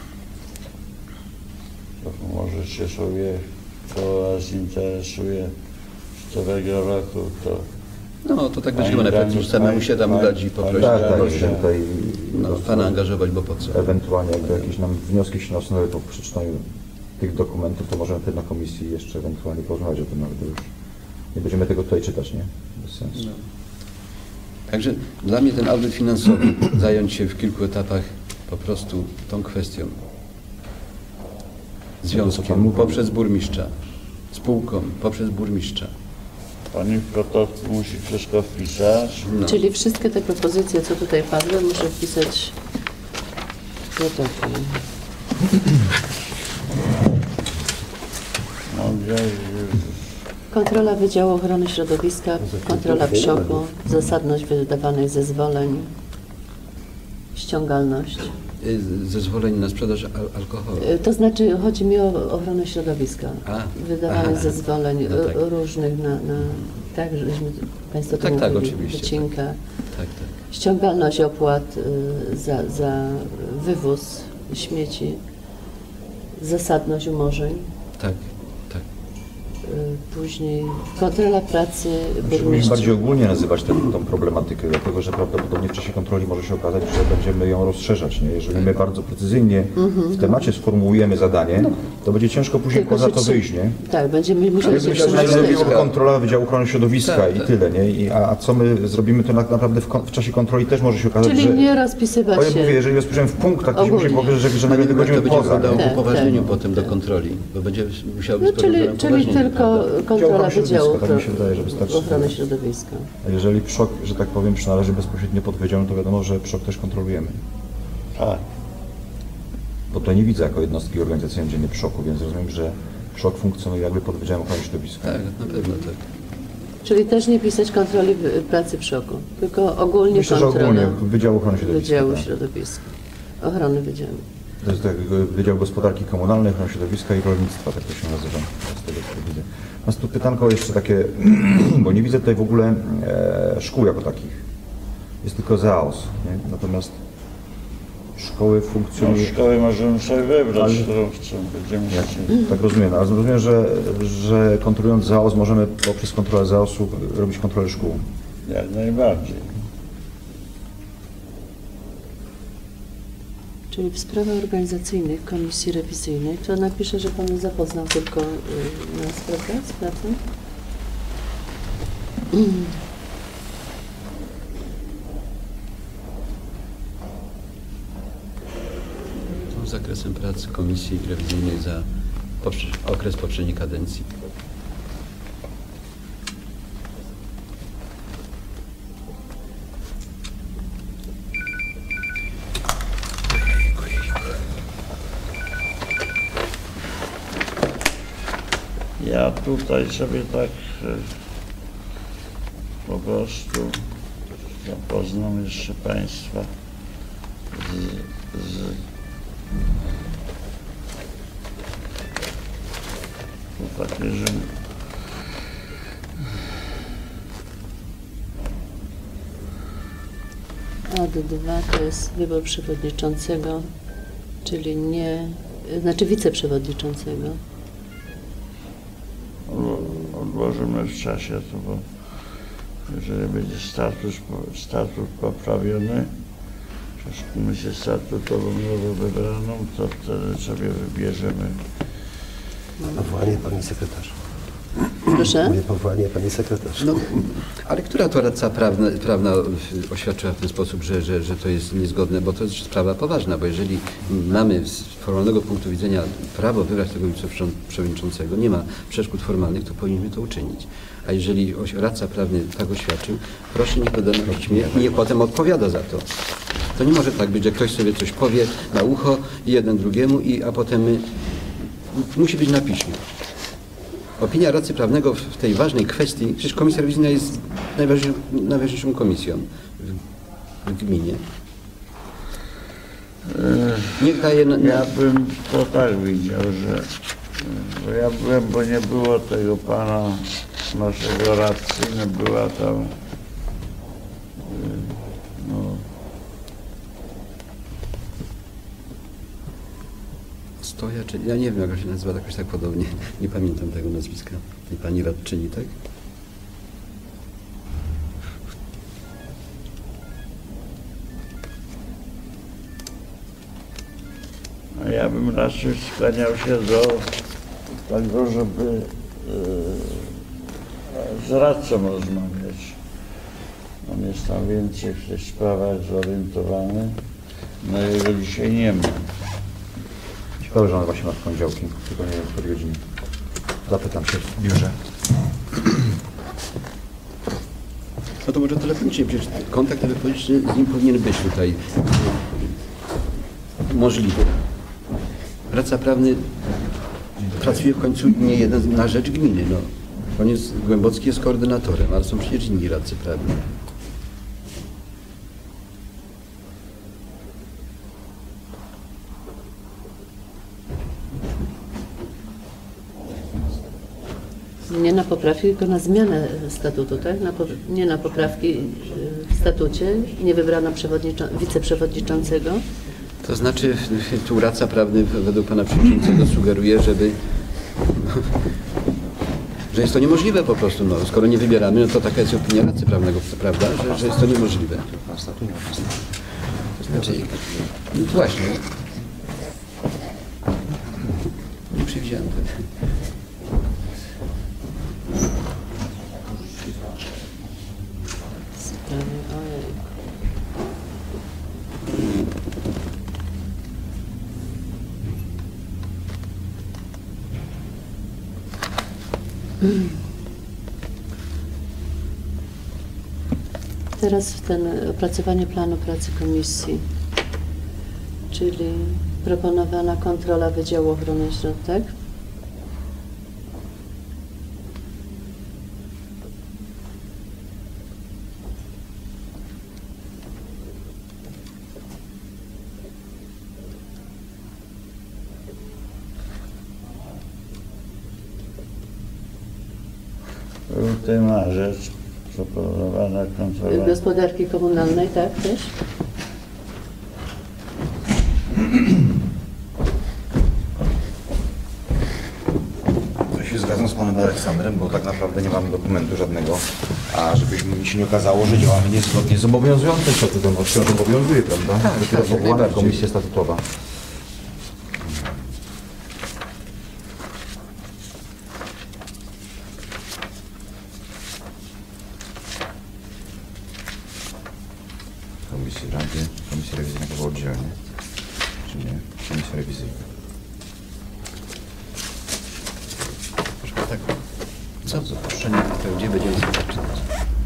To możecie sobie, kto was interesuje z którego roku, to...
No, to tak będziemy najpierw samemu się tam udać i poprosić,
Tak, tak,
żeby
będziemy tutaj
no, pana angażować, bo po co?
ewentualnie jakby jakieś nam wnioski się nasuwały po przeczytaniu tych dokumentów, to możemy wtedy na komisji jeszcze ewentualnie porozmawiać o tym, ale to już nie będziemy tego tutaj czytać, nie? Bez sensu.
No. Także dla mnie ten audyt finansowy, zająć się w kilku etapach po prostu tą kwestią. Związkiem poprzez burmistrza, spółką poprzez burmistrza.
Pani w protokół musi wszystko wpisać.
No.
Czyli wszystkie te propozycje, co tutaj padły, muszę wpisać w protokół.
No, gdzieś,
Kontrola Wydziału Ochrony Środowiska, kontrola przoku, zasadność wydawanych zezwoleń, ściągalność.
Y, Zezwolenie na sprzedaż al alkoholu.
Y, To znaczy, chodzi mi o ochronę środowiska.
A,
Wydawanych
aha.
zezwoleń
No tak.
y, różnych na, na tak, żeśmy Państwo to
Tak, tak,
mówili,
oczywiście,
wycinka.
Tak, tak.
Ściągalność opłat y, za, za wywóz śmieci, zasadność umorzeń,
Tak, tak.
później kontrola pracy
Musimy
burmistrzów.
bardziej ogólnie nazywać tę tą problematykę, dlatego że prawdopodobnie w czasie kontroli może się okazać, że będziemy ją rozszerzać. Nie? Jeżeli my bardzo precyzyjnie w temacie sformułujemy zadanie, to będzie ciężko później
Tylko,
poza
że
to
trzy-
wyjść. Nie?
Tak, będziemy musieli
Ja
się
myślę, że
trzymać
najlepiej
tego.
kontrola Wydziału Ochrony Środowiska
Tak,
i
tak.
tyle. Nie? I, a, a co my zrobimy, to tak naprawdę w, kon- w czasie kontroli też może się okazać,
Czyli
że...
nie
Bo
rozpisywać
ja
się.
mówię, jeżeli rozpiszemy w punktach, to się
Ogólnie.
musi powiedzieć, że, że
Panie
nagle wychodzimy
to będzie
poza.
wyglądało
Nie?
Tak,
upoważnieniu
tak.
potem do kontroli, bo będzie musiał być
No, czyli,
sporządzone
czyli
upoważnienie,
tylko
prawda?
kontrola
Ochrony
Wydziału
Środowiska, tak mi się wydaje, że wystarczy.
Ochrony Środowiska.
A jeżeli PSZOK, że tak powiem, przynależy bezpośrednio pod wydziałem, to wiadomo, że PSZOK też kontrolujemy.
Tak.
Bo to nie widzę jako jednostki organizacyjnej dziennie PSZOK-u, więc rozumiem, że PSZOK funkcjonuje jakby pod Wydziałem Ochrony Środowiska.
Tak, na pewno tak.
Czyli też nie pisać kontroli w- pracy w szoku, tylko ogólnie
Myślę, że
kontrola
ogólnie Wydział Ochrony Środowiska.
Wydziału
tak.
Środowiska, ochrony Wydziału.
To jest tak, Wydział Gospodarki Komunalnej, Ochrony Środowiska i Rolnictwa, tak to się nazywa. Z tego co widzę. Mas tu pytanko jeszcze takie, bo nie widzę tutaj w ogóle e, szkół jako takich. Jest tylko Z A O S, nie? Natomiast szkoły
No,
funkcjonują...
szkoły możemy sobie wybrać,
Ale-
którą chcą. Będziemy
Jak,
musieli.
tak rozumiem, ale rozumiem, że, że kontrolując Z A O S możemy poprzez kontrolę Z A O S-u robić kontrolę szkół.
Jak najbardziej.
Czyli w sprawach organizacyjnych Komisji Rewizyjnej, to napiszę, że Pan zapoznał tylko y, nas, prawda, z pracą?
Tą zakresem pracy Komisji Rewizyjnej za poprze- okres poprzedniej kadencji.
Ja tutaj sobie tak e, po prostu zapoznam jeszcze Państwa z, z to takie, że
A D dwa to jest wybór przewodniczącego, czyli nie, znaczy wiceprzewodniczącego.
Odło- odłożymy w czasie to, bo jeżeli będzie status, po- statut poprawiony przez komisję statutową nowo wybraną, to wtedy sobie wybierzemy.
Powołanie pani sekretarz.
Proszę?
Mówię powołanie pani sekretarz.
No, ale która to radca prawna, prawna oświadczyła w ten sposób, że, że, że to jest niezgodne, bo to jest sprawa poważna, bo jeżeli mamy z formalnego punktu widzenia prawo wybrać tego wiceprzewodniczącego, nie ma przeszkód formalnych, to powinniśmy to uczynić. A jeżeli oś- radca prawny tak oświadczył, proszę niech poda na piśmie i niech potem odpowiada za to. To nie może tak być, że ktoś sobie coś powie na ucho i jeden drugiemu, i, a potem my, musi być na piśmie. Opinia radcy prawnego w tej ważnej kwestii, przecież komisja rewizyjna jest najważniejszą, najważniejszą komisją w, w gminie. Niech daje... Na,
Ja bym to tak widział, że bo ja byłem, bo nie było tego pana naszego radcy, nie była tam y, no,
Stoja, czy ja nie wiem, jak ona się nazywa, jakoś tak podobnie. Nie pamiętam tego nazwiska. Tej pani radczyni, tak?
a ja bym raczej skłaniał się do tego, żeby y, z radcą rozmawiać. On jest tam więcej w tych sprawach zorientowany, no jego dzisiaj nie ma.
Ciekawe, że on właśnie ma poniedziałki, tylko nie wiem, w której godzinie. Zapytam się w biurze.
No to może telefonicznie, przecież kontakt telefoniczny z nim powinien być tutaj możliwy. Radca prawny pracuje w końcu nie jeden na rzecz gminy. No. On jest, Głębocki jest koordynatorem, ale są przecież inni radcy prawni.
Nie na poprawki, tylko na zmianę statutu, tak? Na po, nie na poprawki y, w statucie, nie wybrano przewodniczą- wiceprzewodniczącego.
To znaczy, tu radca prawny według pana przewodniczącego sugeruje, żeby że jest to niemożliwe po prostu. No, skoro nie wybieramy, no to taka jest opinia radcy prawnego, prawda, że, że jest to niemożliwe. Znaczy, no właśnie. Nie przewidziałem tego.
Ojej. Teraz ten opracowanie planu pracy komisji, czyli proponowana kontrola Wydziału Ochrony Środek.
Luty, marzec, proponowana kontrola.
Gospodarki komunalnej, tak też?
Ja się zgadzam z panem Aleksandrem, bo tak naprawdę nie mamy dokumentu żadnego, a żebyśmy się nie okazało, że działamy niezgodnie z obowiązującym statutem, bo wciąż obowiązuje, prawda?
Tak,
Dopiero
tak, jak
powołana
najbardziej.
komisja statutowa. Komisji Rady, Komisja Rewizyjna było oddzielnie, czy nie? Komisja Rewizyjna.
Proszę tak. Co za opuszczenie, gdzie będziemy sobie czytać?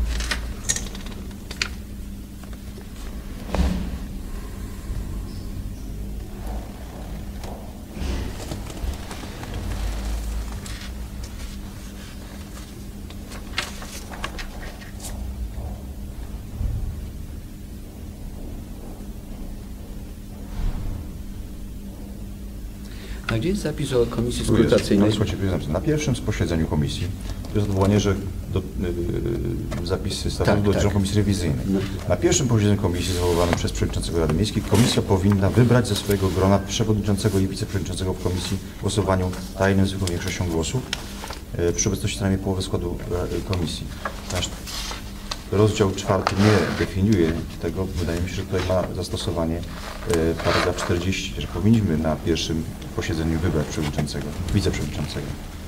A gdzie jest zapis o komisji
Tu jest,
skrutacyjnej?
no, słuchajcie, znaczy, na pierwszym z posiedzeniu komisji jest odwołanie, że do, yy, zapisy statutu
Tak,
dotyczą
tak.
komisji rewizyjnej.
No.
Na pierwszym posiedzeniu komisji zwoływanym przez przewodniczącego Rady Miejskiej komisja powinna wybrać ze swojego grona przewodniczącego i wiceprzewodniczącego w komisji w głosowaniu tajnym zwykłą większością głosów yy, przy obecności co najmniej połowy składu yy, komisji. Ponieważ rozdział czwarty nie definiuje tego, wydaje mi się, że tutaj ma zastosowanie yy, paragraf czterdzieści, że powinniśmy na pierwszym posiedzeniu wybrać przewodniczącego, wiceprzewodniczącego.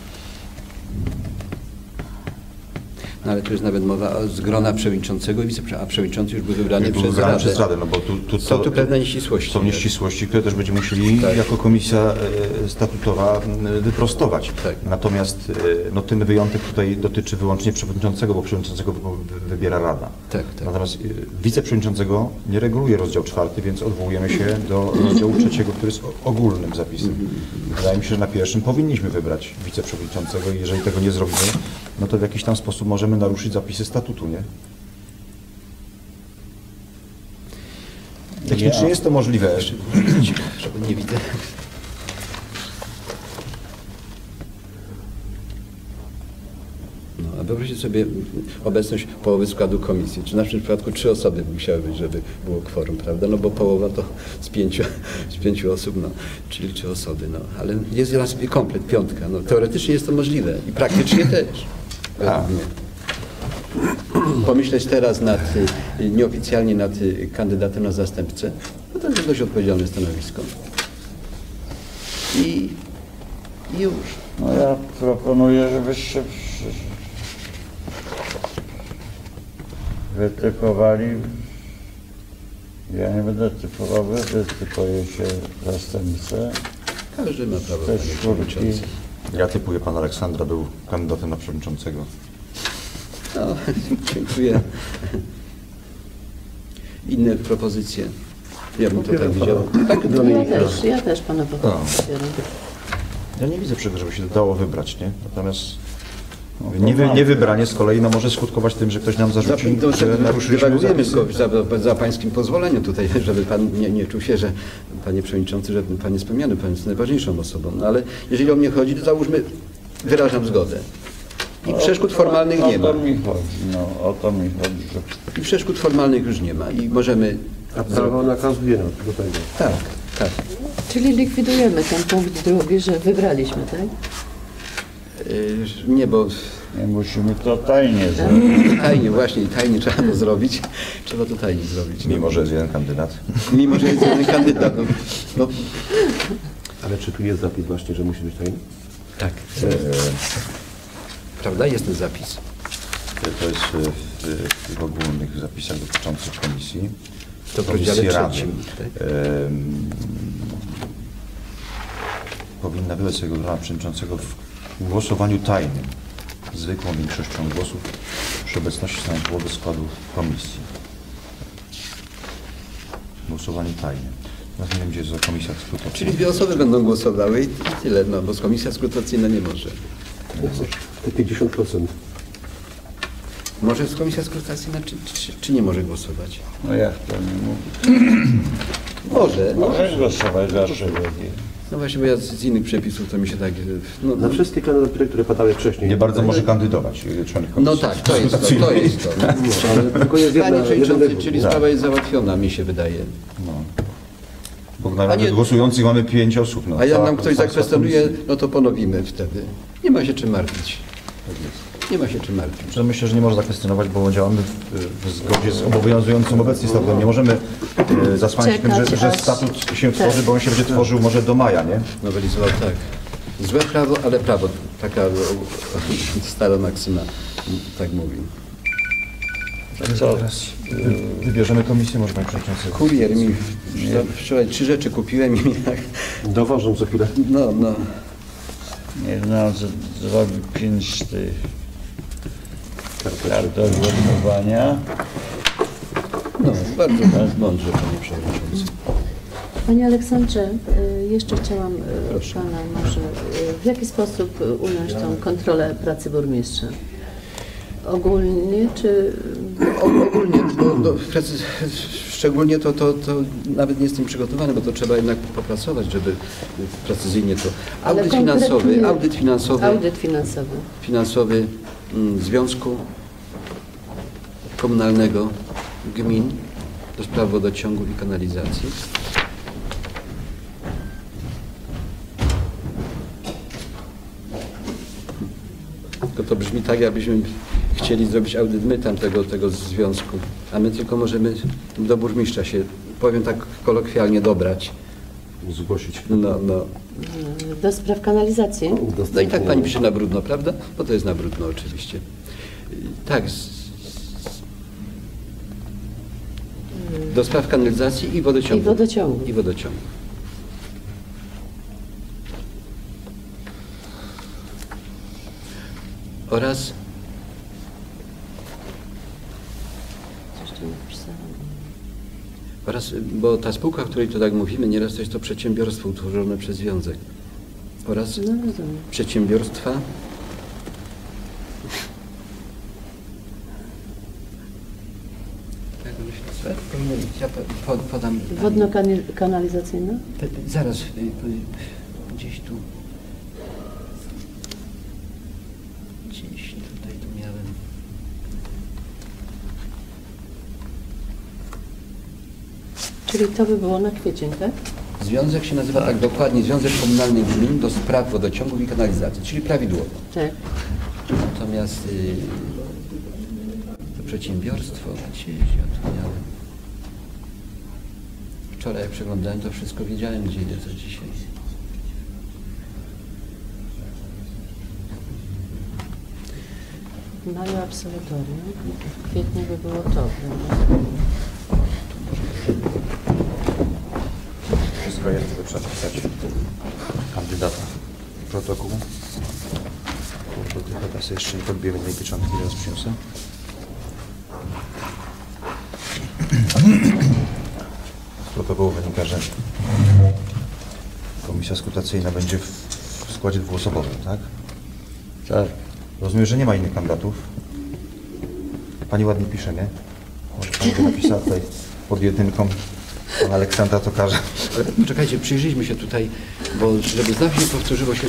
No ale tu jest nawet mowa o z grona przewodniczącego i wiceprzewodniczącego, a przewodniczący już był wybrany
Był
przez
wybrany
Radę.
przez Radę, no bo tu, tu
Są
to-
tu pewne nieścisłości.
Są nieścisłości, które też będziemy musieli
Tak.
jako komisja e, statutowa e, wyprostować.
Tak.
Natomiast e, no, ten wyjątek tutaj dotyczy wyłącznie przewodniczącego, bo przewodniczącego wy- wybiera Rada.
Tak, tak.
Natomiast e, wiceprzewodniczącego nie reguluje rozdział czwarty, więc odwołujemy się do rozdziału trzeciego, który jest o- ogólnym zapisem. Wydaje mi się, że na pierwszym powinniśmy wybrać wiceprzewodniczącego i jeżeli tego nie zrobimy, no to w jakiś tam sposób możemy naruszyć zapisy statutu, nie? Technicznie
Ja-
jest to możliwe.
Żeby nie widzę. No, a wyobraźcie sobie obecność połowy składu komisji. Czy w naszym przypadku trzy osoby musiały być, żeby było kworum, prawda? No bo połowa to z pięciu, z pięciu osób, no, czyli trzy osoby, no. Ale jest nas komplet, piątka. No, teoretycznie jest to możliwe i praktycznie też. według mnie. Pomyśleć teraz nad, y, nieoficjalnie nad y, kandydatem na zastępcę, no to jest dość odpowiedzialne stanowisko. I, i już.
No ja proponuję, żebyście przy- wytypowali. Ja nie będę typował, wytypuje się zastępcę.
Każdy ma prawo,
Te
panie
czwórki.
przewodniczący.
Ja typuję, pan Aleksandra był kandydatem na przewodniczącego.
No, dziękuję. Inne propozycje? Ja bym to tak widział. Tak,
Ja też, ja też pana popieram.
Ja nie widzę przecież, żeby się dało wybrać, nie? Natomiast nie, wy, nie wybranie z kolei no, może skutkować tym, że ktoś nam zarzuci,
to,
że naruszyliśmy
dywagujemy
zapisy.
tylko za, za pańskim pozwoleniem tutaj, żeby pan nie, nie czuł się, że panie przewodniczący, że pan jest spełniony, pan jest najważniejszą osobą. No ale jeżeli o mnie chodzi, to załóżmy, wyrażam zgodę. I przeszkód formalnych nie ma.
O to mi chodzi, no, o to mi chodzi. że-
I przeszkód formalnych już nie ma. I możemy...
A prawo nakazuje nas do tego.
Tak, tak.
Czyli likwidujemy ten punkt drugi, że wybraliśmy, tak?
Yy, nie, bo
Nie musimy to tajnie zrobić.
tajnie, właśnie, tajnie trzeba to zrobić. Trzeba to tajnie zrobić. No.
Mimo, że jest jeden kandydat.
Mimo, że jest jeden kandydat. No, no,
Ale czy tu jest zapis właśnie, że musi być tajny?
tak. E, prawda? Jest ten zapis.
To jest w, w tych ogólnych zapisach dotyczących komisji.
To w rozdziale
Komisji Rady.
trzecim. Tak?
Em, powinna wybrać swojego grona przewodniczącego w głosowaniu tajnym, zwykłą większością głosów przy obecności stanu połowy składu komisji. Głosowanie tajne. Teraz nie wiem, gdzie jest za komisja
Czyli
skrutacyjna.
dwie osoby będą głosowały i tyle, no, bo komisja skrutacyjna nie może.
Te pięćdziesiąt procent.
Może komisja skrutacyjna, czy, czy, czy nie może głosować?
No jak to nie mówię?
Może. No,
Możesz głosować za człowieka.
no właśnie, bo ja z, z innych przepisów to mi się tak... No,
Na wszystkie kandydatury, które padały wcześniej.
Nie bardzo może kandydować członek komisji.
no tak, to jest to, to jest to. No.
Ale tylko jest jedna,
Panie
jeden
Przewodniczący,
wybór.
czyli
Tak.
sprawa jest załatwiona, mi się wydaje.
No. Bo nawet
A nie-
głosujących mamy pięć osób. No,
A jak
cała-
nam ktoś
cała
zakwestionuje,
komisja.
no to ponowimy wtedy. Nie ma się czym martwić. Nie ma się czym martwić.
Że myślę, że nie można zakwestionować, bo działamy w, w zgodzie z obowiązującym obecnie statutem. Nie możemy e, zasłaniać tym, że,
Czekać,
że
aż-
statut się
tak.
tworzy, bo on się będzie tworzył może do maja, nie?
Nowelizował tak. Złe prawo, ale prawo. Taka o, o, stara maksyma tak mówi.
Co?
Teraz wy- wybierzemy komisję, może Panie Przewodniczący.
Kurier mi wczoraj trzy rzeczy kupiłem i mi tak,
Dowożą co chwilę.
no, no.
Nie znam, z- zrobi pięć tych kart odwoływania.
No, bardzo mądrze, Panie Przewodniczący.
Panie Aleksandrze, y, jeszcze chciałam y, Pana może, y, w jaki sposób y, ująć tą kontrolę pracy burmistrza? Ogólnie czy...
O- Ogólnie, bo, do, precy- szczególnie to, to, to nawet nie jestem przygotowany, bo to trzeba jednak popracować, żeby precyzyjnie to.
Ale
Audyt finansowy,
konkretnie-
audyt finansowy,
Audyt finansowy.
finansowy mm, Związku Komunalnego Gmin do spraw wodociągu i kanalizacji. Tylko to brzmi tak, jakbyśmy chcieli zrobić audyt my tamtego tego związku, a my tylko możemy do burmistrza się, powiem tak kolokwialnie, dobrać.
Zgłosić.
No, no.
y, Do spraw kanalizacji.
No i tak pani pisze na brudno, prawda? Bo to jest na brudno oczywiście. Y, Tak. z- z- Do spraw kanalizacji i wodociągu.
I wodociągu.
I wodociągu. Oraz
Coś tu napisałam.
Oraz, bo ta spółka, o której to tak mówimy, nieraz to jest to przedsiębiorstwo utworzone przez związek. Oraz
No rozumiem.
przedsiębiorstwa jak ono się nazywa? Powinno być, ja po- po- podam.
Wodno-kanalizacyjna?
Te- te- Zaraz, y, y, gdzieś tu. Gdzieś tutaj tu miałem.
Czyli to by było na kwiecień, tak?
Związek się nazywa tak dokładnie Związek Komunalnych Gmin do spraw wodociągów i kanalizacji, czyli prawidłowo.
Tak.
Natomiast y, to przedsiębiorstwo, gdzieś ja tu miałem. Wczoraj jak przeglądałem to wszystko, wiedziałem gdzie idę to dzisiaj.
W maju absolutorium, w kwietniu by było to. prawda?
Wszystko jest, żeby przepisać kandydata protokół. To tylko teraz jeszcze nie podbijemy tej pieczątki, teraz przyniosę. Z protokołu wynika, że komisja skrutacyjna będzie w, w składzie dwuosobowym, tak?
Tak.
Rozumiem, że nie ma innych kandydatów. Pani ładnie pisze, nie? Może pani by napisała tutaj pod jedynką. Pan Aleksandra to każe.
Ale poczekajcie, przyjrzyjmy się tutaj, bo żeby znowu nie powtórzyło się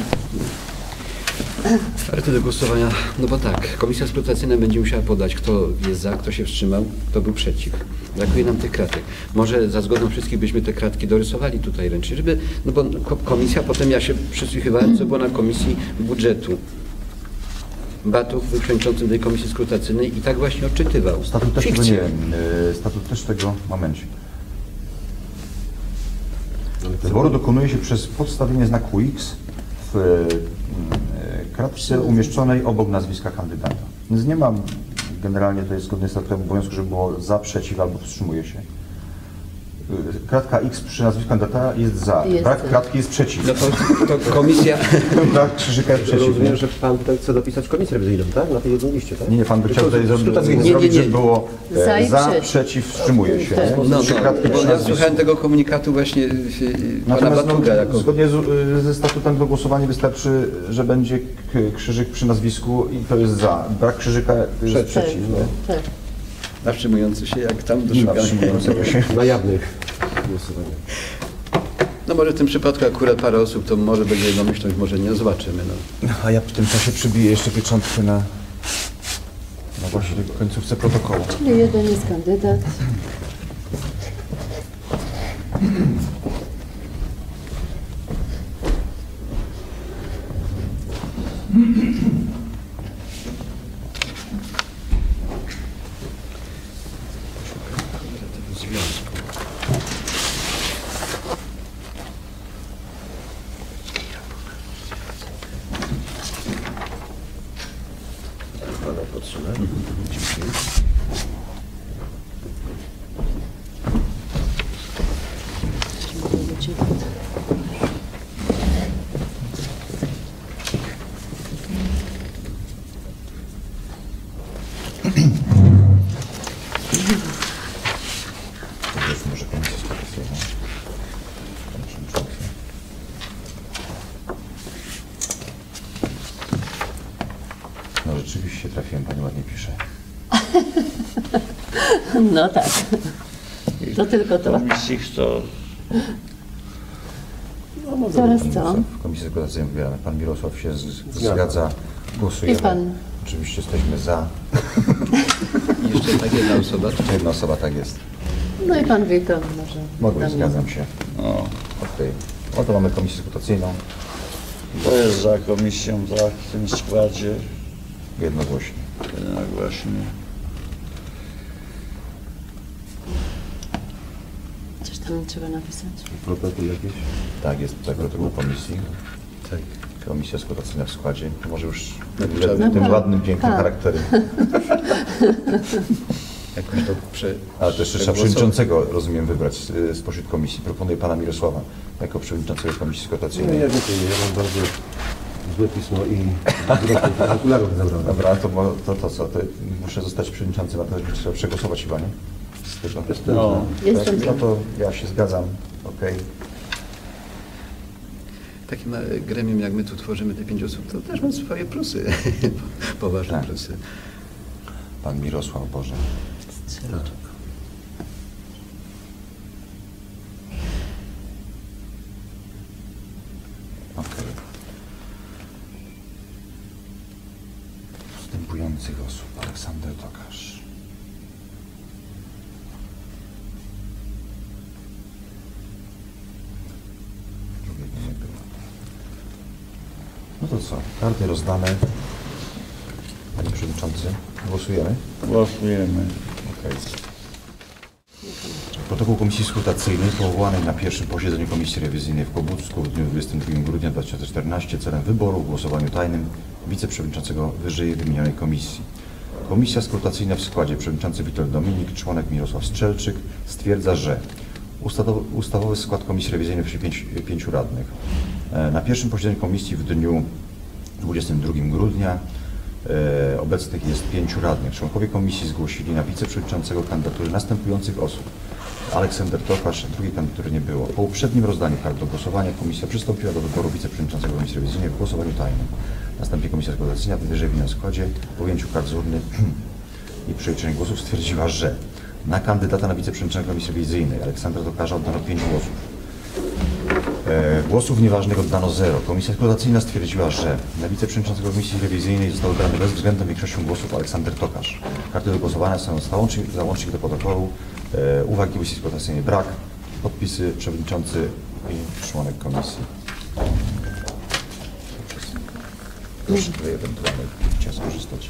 karty do głosowania, no bo tak, komisja eksploatacyjna będzie musiała podać, kto jest za, kto się wstrzymał, kto był przeciw. Brakuje nam tych kratek. Może za zgodą wszystkich byśmy te kratki dorysowali tutaj ręcznie, żeby, no bo ko- komisja, potem ja się przysłuchiwałem, co było na komisji budżetu. Batuch był przewodniczącym tej komisji skrutacyjnej i tak właśnie odczytywał.
Statut też tego
Fikcję.
nie wiem. Yy, Statut też tego, momencie. Wyboru dokonuje się przez podstawienie znaku X w yy, kratce umieszczonej obok nazwiska kandydata. Więc nie mam generalnie tutaj zgodnie z statutem obowiązku, żeby było za, przeciw albo wstrzymuje się. Yy, Kratka X przy nazwisku kandydata jest za,
Jest
brak
za.
kratki jest przeciw.
No to, to komisja...
Brak krzyżyka jest przeciw.
Rozumiem, że pan tutaj chce dopisać komisję rewizyjną, tak? Na tej jednym liście, tak?
Nie, nie, pan by chciał tutaj zrobić,
Skrutacyjny.
Nie, nie,
zrobić,
nie.
żeby było e,
Za i
za,
przeciw.
przeciw, wstrzymuje się.
Tak.
nie?
No,
Trzy
no,
kratki
bo
przy
ja
nazwisku.
słuchałem tego komunikatu właśnie y, pana
Natomiast
Batuga
no,
jako...
zgodnie z, y, ze statutem do głosowania wystarczy, że będzie k- krzyżyk przy nazwisku i to jest za. Brak krzyżyka to jest
Przeciw.
przeciw. No.
Tak.
Zawstrzymujący się jak tam
Nie ma
doszukany.
wstrzymującego się.
Na jawnych głosowaniach.
No może w tym przypadku akurat parę osób to może będzie jednomyślność, może nie, zobaczymy. No.
A ja w tym czasie przybiję jeszcze pieczątkę na, na właśnie końcówce protokołu.
Czyli jeden jest kandydat.
Pana podtrzymać.
To jest może komisja skrutacyjna. Pan przewodniczący. No rzeczywiście trafiłem, pani ładnie pisze.
No tak. To tylko to.
Komisji kto?
Teraz co?
W komisji skrutacyjnej wybieramy. Pan Mirosław się z, zgadza, głosujemy.
I pan.
Oczywiście jesteśmy za.
Jeszcze tak jedna osoba.
Jedna osoba tak jest.
No i pan Wiktor może.
Mogę,
tam-
zgadzam się.
No,
Okej. Oto mamy komisję skrutacyjną.
to jest za komisją, tak, w tym składzie.
Jednogłośnie.
Jednogłośnie.
Coś tam trzeba napisać.
Protokół jakiś?
Tak, jest tutaj protokół komisji.
Tak.
Komisja skrutacyjna w składzie. To może już
No,
tym,
trzeba-
tym
tak.
ładnym, pięknym
Tak.
charakterem.
Jakoś to prze...
Ale to jeszcze trzeba
przegłosować.
przewodniczącego, rozumiem, wybrać y, spośród komisji. Proponuję pana Mirosława jako przewodniczącego komisji
Nie,
skrutacyjnej.
ja więcej nie. Ja mam bardzo złe pismo i wzrok okularów zabrałem.
Dobra, to, mo- to, to co? To muszę zostać przewodniczącym, a to będzie trzeba przegłosować chyba, nie? Z tego.
No,
Jestem
Tak,
za.
no to ja się zgadzam. Okej.
Takie małe gremium, jak my tu tworzymy te pięć osób, to też ma swoje plusy. Poważne
Tak.
plusy.
Pan Mirosław, Boże. Okej. Wstępujących osób. Aleksander Tokarz. Drugiego nie było. No to co? Karty rozdane. Panie Przewodniczący, głosujemy?
głosujemy.
Okej. Protokół Komisji Skrutacyjnej powołanej na pierwszym posiedzeniu Komisji Rewizyjnej w Kłobucku w dniu dwudziestego drugiego grudnia dwa tysiące czternastego celem wyboru w głosowaniu tajnym wiceprzewodniczącego wyżej wymienionej komisji. Komisja Skrutacyjna w składzie przewodniczący Witold Dominik, członek Mirosław Strzelczyk stwierdza, że ustawowy, ustawowy skład Komisji Rewizyjnej przy pięć, pięciu radnych. E, Na pierwszym posiedzeniu komisji w dniu dwudziestego drugiego grudnia E, obecnych jest pięciu radnych. Członkowie komisji zgłosili na wiceprzewodniczącego kandydatury następujących osób. Aleksander Tokarz, drugiej kandydatury nie było. Po uprzednim rozdaniu kart do głosowania komisja przystąpiła do wyboru wiceprzewodniczącego komisji rewizyjnej w głosowaniu tajnym. Następnie komisja skrutacyjna w wyżej wymienionym składzie po ujęciu kart z urny i przeliczeniu głosów stwierdziła, że na kandydata na wiceprzewodniczącego komisji rewizyjnej Aleksandra Tokarza oddano pięć głosów. E, Głosów nieważnych oddano zero. Komisja skrutacyjna stwierdziła, że na wiceprzewodniczącego komisji rewizyjnej został wybrany bezwzględną większością głosów Aleksander Tokarz. Karty do głosowania są załącznik, załącznik do protokołu. E, uwagi komisji skrutacyjnej brak. Podpisy przewodniczący i członek komisji. Proszę tutaj ewentualnych możecie skorzystać.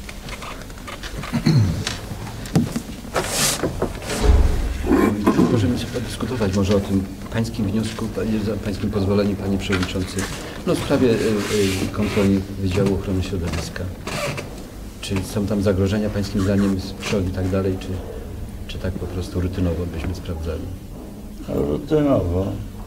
Możemy sobie podyskutować może o tym pańskim wniosku, za pańskim pozwoleniem, panie przewodniczący, no w sprawie y, y, kontroli Wydziału Ochrony Środowiska. Czy są tam zagrożenia pańskim zdaniem z przodu i tak dalej, czy, czy tak po prostu rutynowo byśmy sprawdzali?
Rutynowo.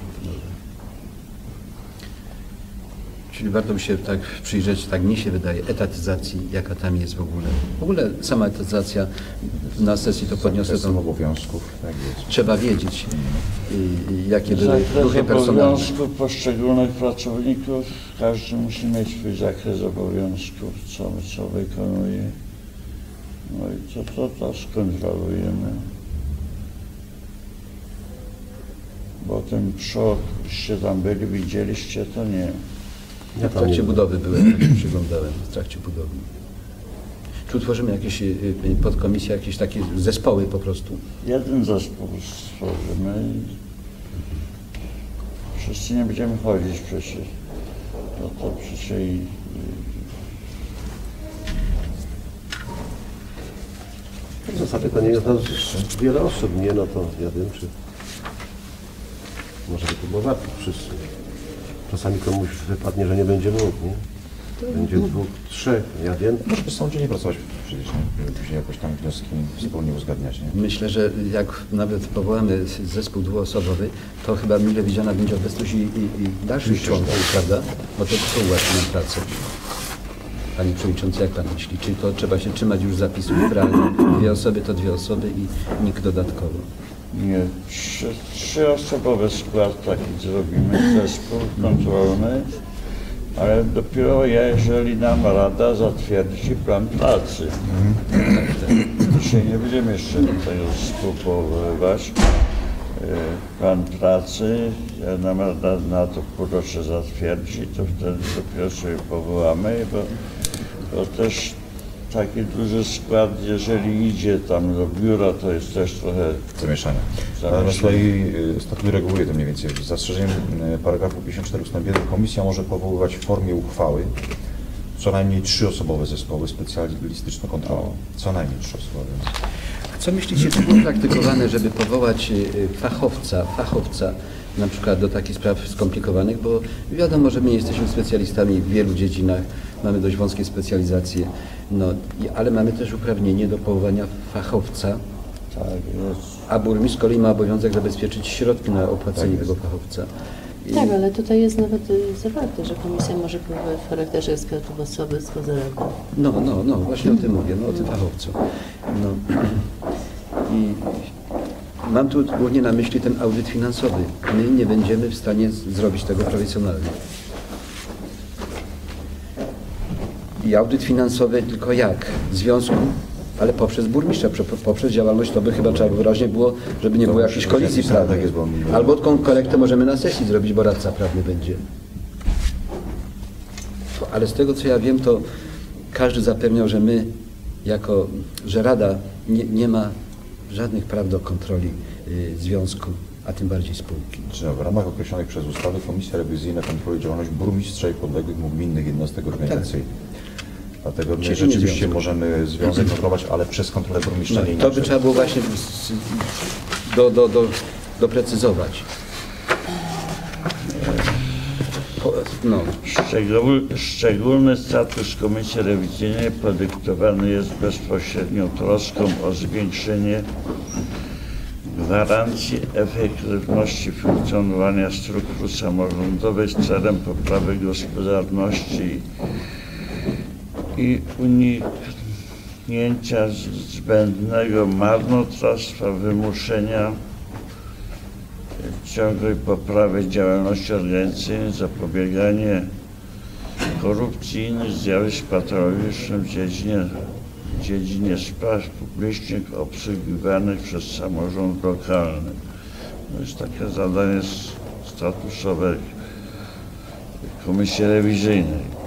Czyli warto by się tak przyjrzeć, tak mi się wydaje, etatyzacji, jaka tam jest w ogóle. W ogóle sama etatyzacja, na sesji to podniosę,
Zakresem
to
obowiązków, tak jest.
trzeba wiedzieć, i, i jakie były
Zakres
ruchy personalne.
obowiązków poszczególnych pracowników, każdy musi mieć swój zakres obowiązków, co, co wykonuje. No i to, to, to skontrolujemy. Bo ten przód, jeśli tam byli, widzieliście, to nie.
Ja w trakcie budowy byłem, jak się przyglądałem, w trakcie budowy. Czy utworzymy jakieś y, podkomisje, jakieś takie zespoły po prostu?
Jeden zespół stworzymy. Wszyscy nie będziemy chodzić przecież. No to przecież i,
W zasadzie to nie jest nas wiele osób, nie? No to ja wiem, czy może by to było warto wszyscy. Czasami komuś wypadnie, że nie będzie mógł, nie? Będzie dwóch, trzech, ja wiem.
Może by samodzielnie pracować przecież, nie? Żeby później jakoś tam wnioski wspólnie uzgadniać, nie?
Myślę, że jak nawet powołamy zespół dwuosobowy, to chyba mile widziana będzie obecność i, i, i dalszych członków, prawda? Bo to co ułatwi nam pracę. Panie Przewodniczący, jak Pan myśli? Czy to trzeba się trzymać już zapisów prawnych? Dwie osoby to dwie osoby i nikt dodatkowo.
nie, trzy, trzyosobowy skład taki zrobimy, zespół kontrolny, ale dopiero jeżeli nam Rada zatwierdzi plan pracy. Dzisiaj nie będziemy jeszcze do tego zespołu powoływać. Plan pracy, jak nam Rada na to półrocze zatwierdzi, to wtedy dopiero sobie powołamy, bo, bo też taki duży skład, jeżeli idzie tam do biura, to jest też trochę
Zamieszania.
Zamieszanie.
Na swojej statuty reguluje to mniej więcej. Z zastrzeżeniem paragrafu pięćdziesiąt cztery ust. jeden komisja może powoływać w formie uchwały co najmniej trzyosobowe zespoły specjalistyczno-kontrolne. Co najmniej trzyosobowe.
Co myślicie, czy było praktykowane, żeby powołać fachowca, fachowca na przykład do takich spraw skomplikowanych, bo wiadomo, że my jesteśmy specjalistami w wielu dziedzinach, mamy dość wąskie specjalizacje, no, ale mamy też uprawnienie do powołania fachowca,
tak jest.
a burmistrz z kolei ma obowiązek zabezpieczyć środki na opłacenie tego fachowca. I
Tak, ale tutaj jest nawet y, zawarte, że komisja może powołać w charakterze ekspertów osoby spoza rady.
No, no, no, właśnie o tym mówię, no o tym fachowcu. No. I mam tu głównie na myśli ten audyt finansowy. My nie będziemy w stanie z- zrobić tego profesjonalnie. I audyt finansowy tylko jak? W związku, ale poprzez burmistrza, prze- poprzez działalność, to by chyba trzeba wyraźnie było, żeby nie
To
było
musi
jakiejś
być
kolizji
napisane,
prawnej.
tak jest, bo on-
Albo tą korektę możemy na sesji zrobić, bo radca prawny będzie. Ale z tego, co ja wiem, to każdy zapewniał, że my, jako, że Rada nie, nie ma żadnych praw do kontroli y, związku, a tym bardziej spółki.
Czy w ramach określonych przez ustawy Komisja Rewizyjna kontroluje działalność burmistrza i podległych mu gminnych jednostek organizacyjnych. Dlatego my
Czyli
rzeczywiście
związku.
możemy związek kontrolować, ale przez kontrolę burmistrza
No,
nie
to by
inaczej.
trzeba było właśnie z- do, do, do, doprecyzować. Po- No,
Szczegół, szczególny status Komisji Rewizyjnej podyktowany jest bezpośrednią troską o zwiększenie gwarancji efektywności funkcjonowania struktur samorządowych z celem poprawy gospodarności i uniknięcia zbędnego marnotrawstwa, wymuszenia ciągłej poprawy działalności organizacyjnej, zapobieganie korupcji i innych zjawisk patologicznych w dziedzinie, w dziedzinie spraw publicznych obsługiwanych przez samorząd lokalny. To jest takie zadanie s- statusowe Komisji Rewizyjnej.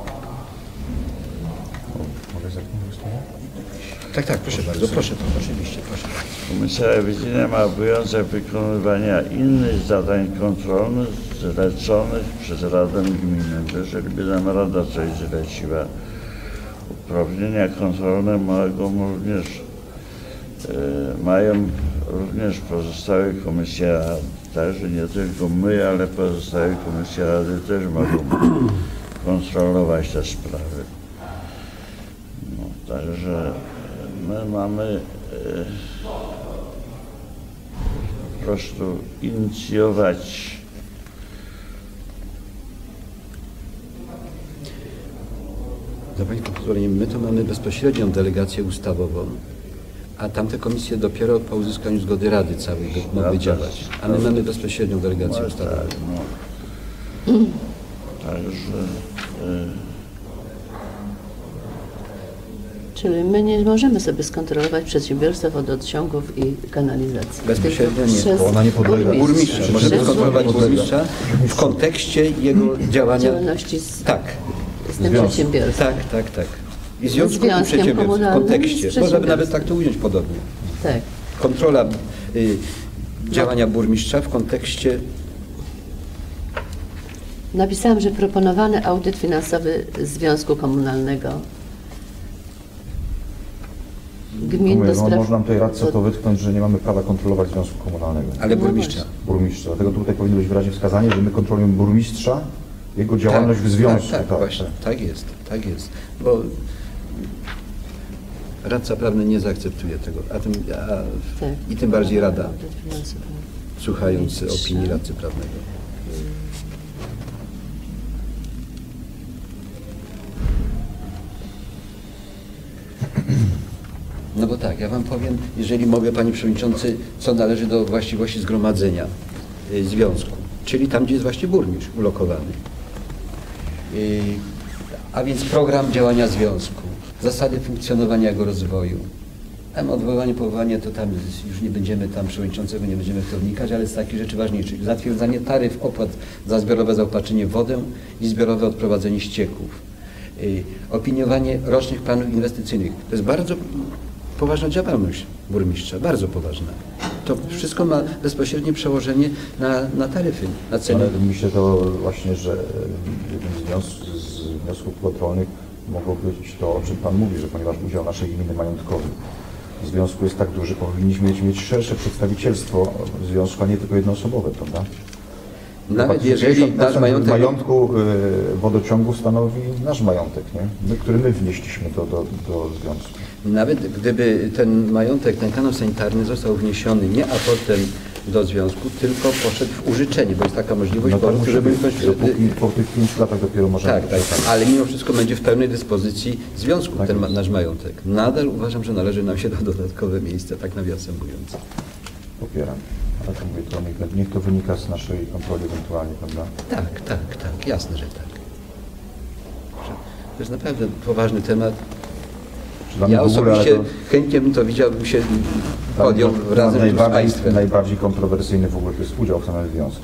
Mogę zakończyć słowo?
tak, tak, proszę bardzo, proszę, oczywiście, proszę.
Komisja Rewizyjna ma obowiązek wykonywania innych zadań kontrolnych zleconych przez Radę Gminy. Jeżeli by nam Rada coś zleciła, uprawnienia kontrolne mogą również, e, mają również pozostałe komisje rady. Także nie tylko my, ale pozostałe komisje rady też mogą kontrolować te sprawy. No, także my mamy e, po prostu inicjować
Za Państwa pozwoleniem, my to mamy bezpośrednią delegację ustawową, a tamte komisje dopiero po uzyskaniu zgody Rady całej mogły działać. A my mamy bezpośrednią delegację ustawową.
Tak, no. Także y,
Czyli my nie możemy sobie skontrolować przedsiębiorstwa wodociągów i kanalizacji.
Bezpośrednio nie,
Przez
bo ona nie podlega.
Burmistrza. Możemy
Przez
skontrolować
burmistrza.
burmistrza w kontekście jego działania.
Działalności z,
Tak,
z tym
Związku.
przedsiębiorstwem.
tak, tak, tak. I związku i
Związkiem
przedsiębiorstw w
komunalnym
kontekście.
z
Można by
przedsiębiorstwem.
nawet tak to ująć podobnie.
Tak.
Kontrola y, działania burmistrza w kontekście.
Napisałam, że proponowany audyt finansowy Związku Komunalnego gmin
Mówię,
do
no,
spraw...
można tutaj radce to wytknąć, że nie mamy prawa kontrolować Związku Komunalnego.
Ale
No
burmistrza.
Burmistrza. Dlatego tutaj powinno być wyraźnie wskazanie, że my kontrolujemy burmistrza, jego działalność w związku.
Tak, tak, właśnie, tak jest, tak jest. Bo radca prawny nie zaakceptuje tego, a tym, a,
Tak.
i tym bardziej Rada,
Audyt finansowy.
słuchając opinii radcy prawnego. No bo tak, ja Wam powiem, jeżeli mogę, Panie Przewodniczący, co należy do właściwości zgromadzenia y, związku, czyli tam, gdzie jest właśnie burmistrz ulokowany. Y, a więc program działania związku, zasady funkcjonowania jego rozwoju. Tam odwoływanie, powołanie, to tam już nie będziemy tam przewodniczącego, nie będziemy w to wnikać, ale z takich rzeczy ważniejszych. Zatwierdzanie taryf opłat za zbiorowe zaopatrzenie w wodę i zbiorowe odprowadzenie ścieków. Y, opiniowanie rocznych planów inwestycyjnych. To jest bardzo poważna działalność burmistrza, bardzo poważna. To wszystko ma bezpośrednie przełożenie na, na taryfy, na ceny.
Ale myślę to właśnie, że jednym z, wnios- z wniosków kontrolnych mogło być to, o czym Pan mówi, że ponieważ udział naszej gminy majątkowy w związku jest tak duży, powinniśmy mieć, mieć szersze przedstawicielstwo w związku, a nie tylko jednoosobowe, prawda?
Nawet jeżeli nasz majątek...
majątku y, wodociągu stanowi nasz majątek, nie? My, który my wnieśliśmy do, do, do związku.
Nawet gdyby ten majątek, ten kanał sanitarny został wniesiony nie aportem do związku, tylko poszedł w użyczenie, bo jest taka możliwość,
No to
bo,
musi
żeby
być,
ktoś...
dopóki po tych pięciu latach dopiero możemy...
Tak, tak, ale mimo wszystko będzie w pełnej dyspozycji związku
Tak
ten ma,
jest.
nasz majątek. Nadal uważam, że należy nam się to dodatkowe miejsce, tak nawiasem mówiąc.
Popieram. Ale to mówię, to niech, niech to wynika z naszej kontroli ewentualnie, prawda?
Tak, tak, tak, jasne, że tak. Że to jest naprawdę poważny temat.
Czy dla mnie
Ja
w ogóle, ale
osobiście
to-
chętnie bym to widział, bym się
dla mnie
podjął
to
razem z
najbardziej,
państwem.
najbardziej kontrowersyjny w ogóle to jest udział w samym związku.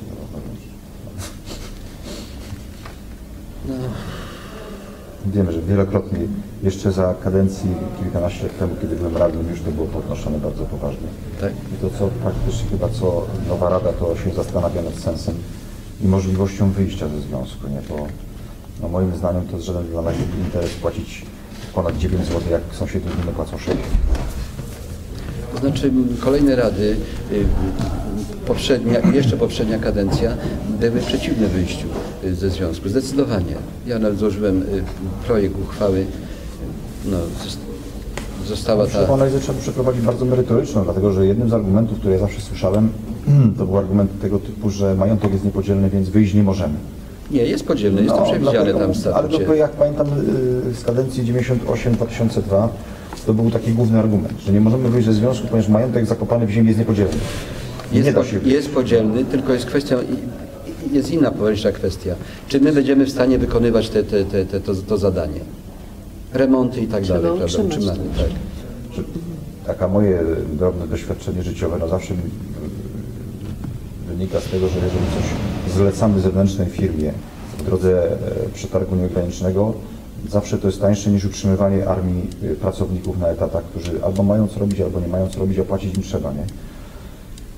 No,
Wiemy, że wielokrotnie, jeszcze za kadencji kilkanaście lat temu, kiedy byłem radnym, już to było podnoszone bardzo poważnie.
tak.
I to co praktycznie chyba co nowa rada, to się zastanawia nad sensem i możliwością wyjścia ze związku, nie? Bo no, moim zdaniem to jest żaden dla nas interes płacić ponad dziewięć złotych, jak sąsiednie gminy płacą sześć.
To znaczy kolejne rady, y, poprzednia, jeszcze poprzednia kadencja były przeciwne wyjściu y, ze związku, zdecydowanie. Ja nawet złożyłem y, projekt uchwały, no, zos- została ta...
Analizę trzeba przeprowadzić bardzo merytoryczną, dlatego że jednym z argumentów, które ja zawsze słyszałem, to był argument tego typu, że majątek jest niepodzielny, więc wyjść nie możemy.
Nie, jest podzielny, jest to
No,
przewidziane
dlatego-
tam w
Ale
statucie.
to, jak pamiętam y, z kadencji dziewięćdziesiąt osiem dwa tysiące dwa, to był taki główny argument, że nie możemy wyjść ze związku, ponieważ majątek zakopany w ziemi jest niepodzielny. I
Jest,
nie da
po-
się wyjść.
jest podzielny, tylko jest kwestia, i- i- jest inna poważniejsza kwestia. Czy my będziemy w stanie wykonywać te, te, te, te, to, to zadanie? Remonty i tak
Trzeba
dalej, prawda?
utrzymać
Utrzymanie,
to.
tak.
Że taka moje drobne doświadczenie życiowe, no zawsze mi, y, wynika z tego, że jeżeli coś zlecamy zewnętrznej firmie w drodze e, przetargu nieogranicznego, zawsze to jest tańsze niż utrzymywanie armii y, pracowników na etatach, którzy albo mają co robić, albo nie mają co robić, a płacić im trzeba, nie?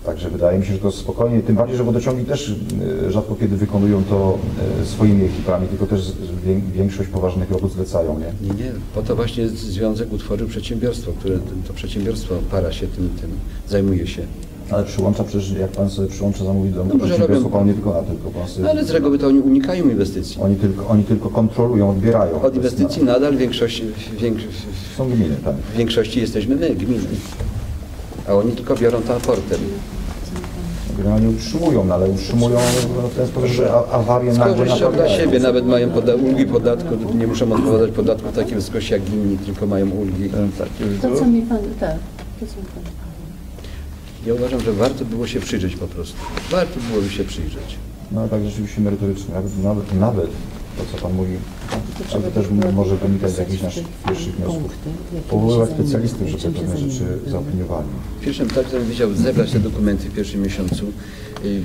Także wydaje mi się, że to spokojnie, tym bardziej, że wodociągi też e, rzadko kiedy wykonują to e, swoimi ekipami, tylko też z- wię- większość poważnych robót zlecają, nie?
Nie, nie, po to właśnie Związek utworzył przedsiębiorstwo, które to przedsiębiorstwo para się tym, tym zajmuje się.
Ale przyłącza przecież, jak pan sobie przyłącza zamówi do
No może
przedsiębiorstwa,
robią-
pan nie wykona, tylko pan sobie...
No, ale z reguły to oni unikają inwestycji.
Oni tylko, oni tylko kontrolują, odbierają.
Od inwestycji nadal w większości, w większo-
Są gminy, tak.
w większości jesteśmy my, gminy. A oni tylko biorą to aportem.
Generalnie utrzymują, no, ale utrzymują w ten sposób, że a- awarie
Z
nagłe
korzyścią dla
naprawiają.
siebie, nawet mają poda ulgi podatku, nie muszą odprowadzać podatku w takiej wysokości jak inni, tylko mają ulgi.
To, co mi pan, tak, to, co mi pan.
Ja uważam, że warto było się przyjrzeć po prostu. Warto byłoby się przyjrzeć.
No ale tak rzeczywiście merytorycznie, nawet, nawet, nawet to, co pan mówi,
trzeba
ale też
by
może
było
wynikać z
napisać
jakichś naszych
te
pierwszych wniosków.
punkty, jakimi
Powoływać
się
specjalistów,
zajmujemy,
żeby
czym się
pewne rzeczy
zajmujemy.
zaopiniowali.
W pierwszym etapie to bym wiedział zebrać te dokumenty w pierwszym miesiącu, y,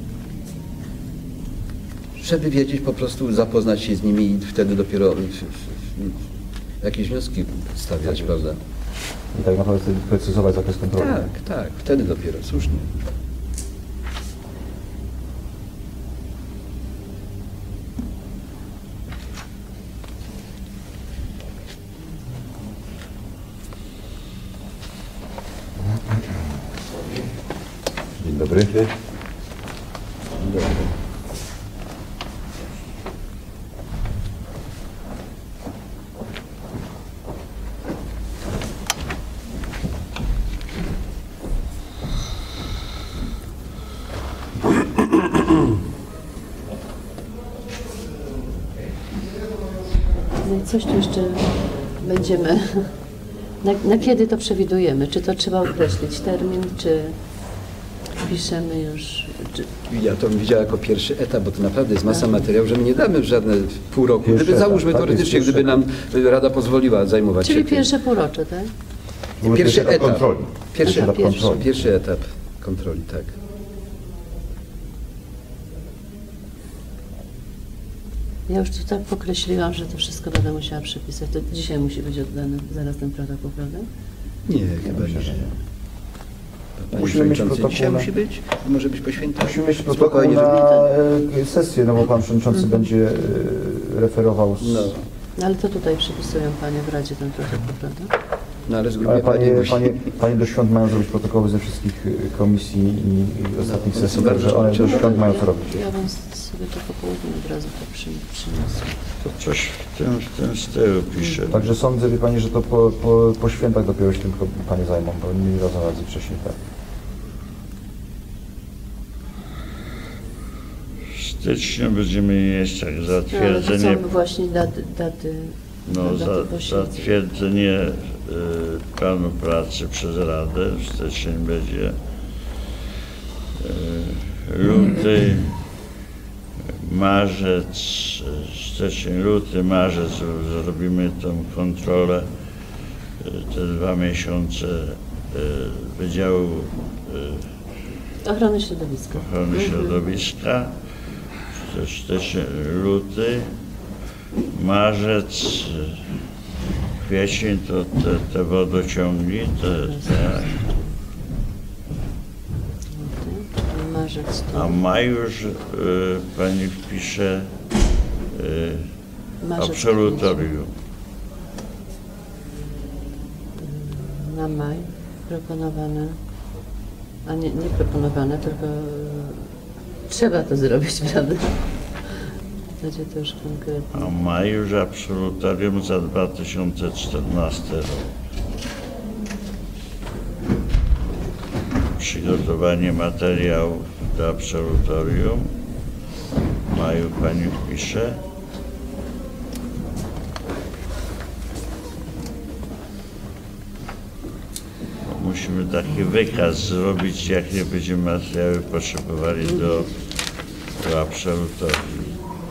żeby wiedzieć po prostu, zapoznać się z nimi i wtedy dopiero y, y, y, jakieś wnioski stawiać, prawda?
I tak naprawdę wtedy precyzować zakres kontroli.
Tak, tak, wtedy dopiero, słusznie.
Dzień dobry.
No i coś tu jeszcze będziemy. Na, na kiedy to przewidujemy? Czy to trzeba określić termin, czy piszemy już? Czy...
Ja to bym widział jako pierwszy etap, bo to naprawdę jest masa materiału, że my nie damy w żadne pół roku.
Pierwszy
Gdyby
etap,
załóżmy
tak,
teoretycznie,
jest
gdyby
pierwszy
nam Rada pozwoliła zajmować
Czyli
się tym.
pierwsze półrocze, tak?
Był
Pierwszy etap.
kontroli.
Pierwszy,
Aha,
etap
pierwszy.
kontroli.
pierwszy etap kontroli, tak.
Ja już tu tak pokreśliłam, że to wszystko będę musiała przepisać. To dzisiaj musi być oddane, zaraz ten protokół, prawda?
Nie, chyba nie. Panie
Musimy mieć
Przewodniczący,
protokół
dzisiaj
na-
musi być? Może być poświęcony?
Musimy mieć protokół
Spokojnie,
na
żeby...
e, sesję, no bo pan przewodniczący będzie e, referował z...
No,
No ale to tutaj przypisują Panie w Radzie ten protokół, prawda?
no ale z
Ale
grudnia
panie,
Pani musi...
panie, panie do świąt mają zrobić protokoły ze wszystkich y, komisji i, i ostatnich
No,
sesji,
to
także
bardzo
one do
ciężko.
świąt mają co robić.
Ja bym sobie to po południu od razu to przy, przyniosła.
To coś w tym, w tym stylu pisze.
Także sądzę, wie pani, że to po, po, po świętach dopiero się tym panie zajmą, bo nie mieli razem razy wcześniej, tak.
W styczniu będziemy mieć tak
No, ale to
zatwierdzenie,
są właśnie daty, daty,
no,
daty
za,
posiedzeń.
zatwierdzenie y, planu pracy przez Radę. W styczniu będzie y, luty, marzec, y, styczeń, luty, marzec z- zrobimy tą kontrolę. Y, te dwa miesiące y, Wydziału y,
Ochrony środowiska.
Ochrony
Mhm.
Środowiska, styczeń, luty, marzec, kwiecień to te, te wodociągi, te, te,
Czyli marzec
a
to
maj już y, pani wpisze y,
marzec
absolutorium.
na maj proponowane, a nie, nie proponowane, tylko e, trzeba to zrobić, prawda? Będzie to już konkretnie.
A maj już absolutorium za dwa tysiące czternasty rok. Przygotowanie materiałów do absolutorium. W maju pani wpisze. Musimy taki wykaz zrobić, jakie będziemy materiały potrzebowali do, do absolutorium.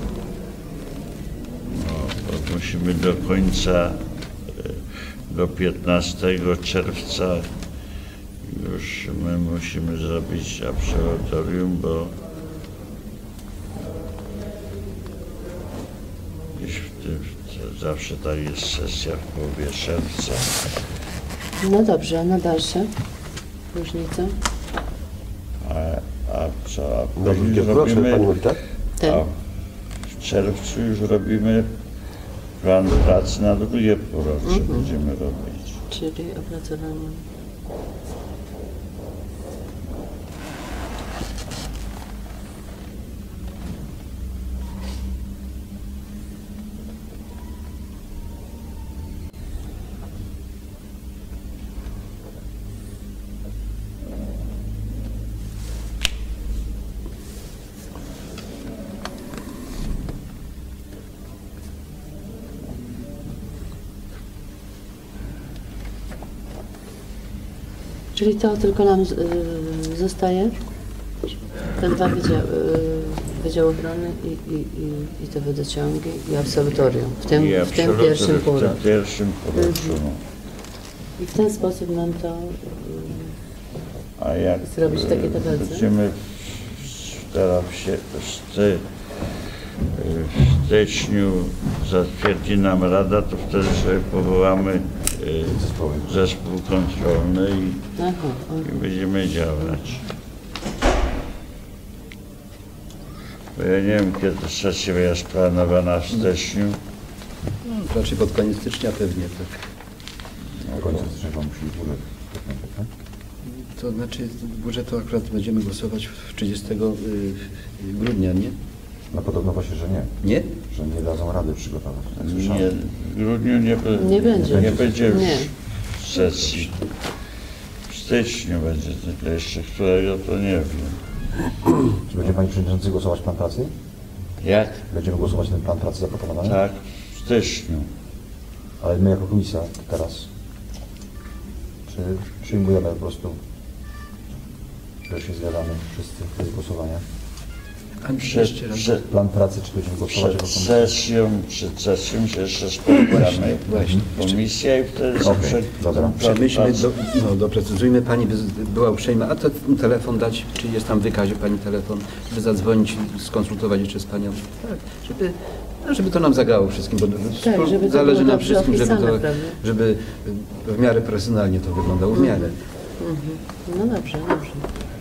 No, bo musimy do końca, e, do piętnastego czerwca już my musimy zrobić absolutorium, bo gdzieś w tym, w- zawsze tak jest sesja w połowie czerwca.
No dobrze, a na dalsze różnice?
co, a
No,
później
proszę, pani
zrobimy,
mówi tak?
Ten?
a w czerwcu już robimy plan pracy na drugie półrocze będziemy robić.
Czyli opracowanie. Czyli to tylko nam z- y, zostaje? Te dwa wydziały, y, Wydział Ochrony i, i, i, i te wodociągi i absolutorium w tym,
I
w tym
absolutnie
pierwszym
w
półroczu.
tym pierwszym półroczu. no.
I w ten sposób nam to y,
A jak
Zrobić takie
e,
tabelce?
będziemy w- teraz w, sie- w, sty, w styczniu zatwierdzi nam Rada, to wtedy sobie powołamy e, zespół kontrolny i,
aha,
i będziemy działać. Bo ja nie wiem, kiedy sesja jest planowana w styczniu.
No, raczej pod koniec stycznia pewnie, tak.
Na końcu stycznia wam musi budżet. tak?
To znaczy budżet to akurat będziemy głosować w trzydziestego grudnia, nie?
No podobno właśnie, że nie.
Nie?
Że nie dadzą rady przygotować. Tak
Nie,
słyszałem.
w grudniu nie, be-
Nie będzie.
nie będzie już
Nie.
sesji. W styczniu będzie, tylko jeszcze którego to nie wiem.
Czy będzie Pani Przewodniczący głosować plan pracy?
Jak?
Będziemy głosować ten plan pracy zaproponowany?
Tak, w styczniu.
Ale my jako komisja teraz, czy przyjmujemy po prostu, że się zgadzamy wszyscy w głosowania?
A
Przed,
jeszcze raz.
przed,
Plan pracy, czy będziemy głosować jako
przed
komisja?
sesją, przed sesją się jeszcze spotkamy.
właśnie.
Komisja i wtedy
Okej,
przed
dobra.
plan
Przemyślmy,
pracy.
do, no, doprecyzujmy, Pani by z- była uprzejma, a to telefon dać, czy jest tam w wykazie Pani telefon, by zadzwonić, skonsultować jeszcze z Panią, tak, żeby, no, żeby to nam zagrało wszystkim, bo
Tak, żeby to
zależy
było
nam
dobrze
wszystkim, żeby,
opisane,
to,
prawda?
żeby w miarę profesjonalnie to wyglądało, w miarę.
no dobrze, dobrze.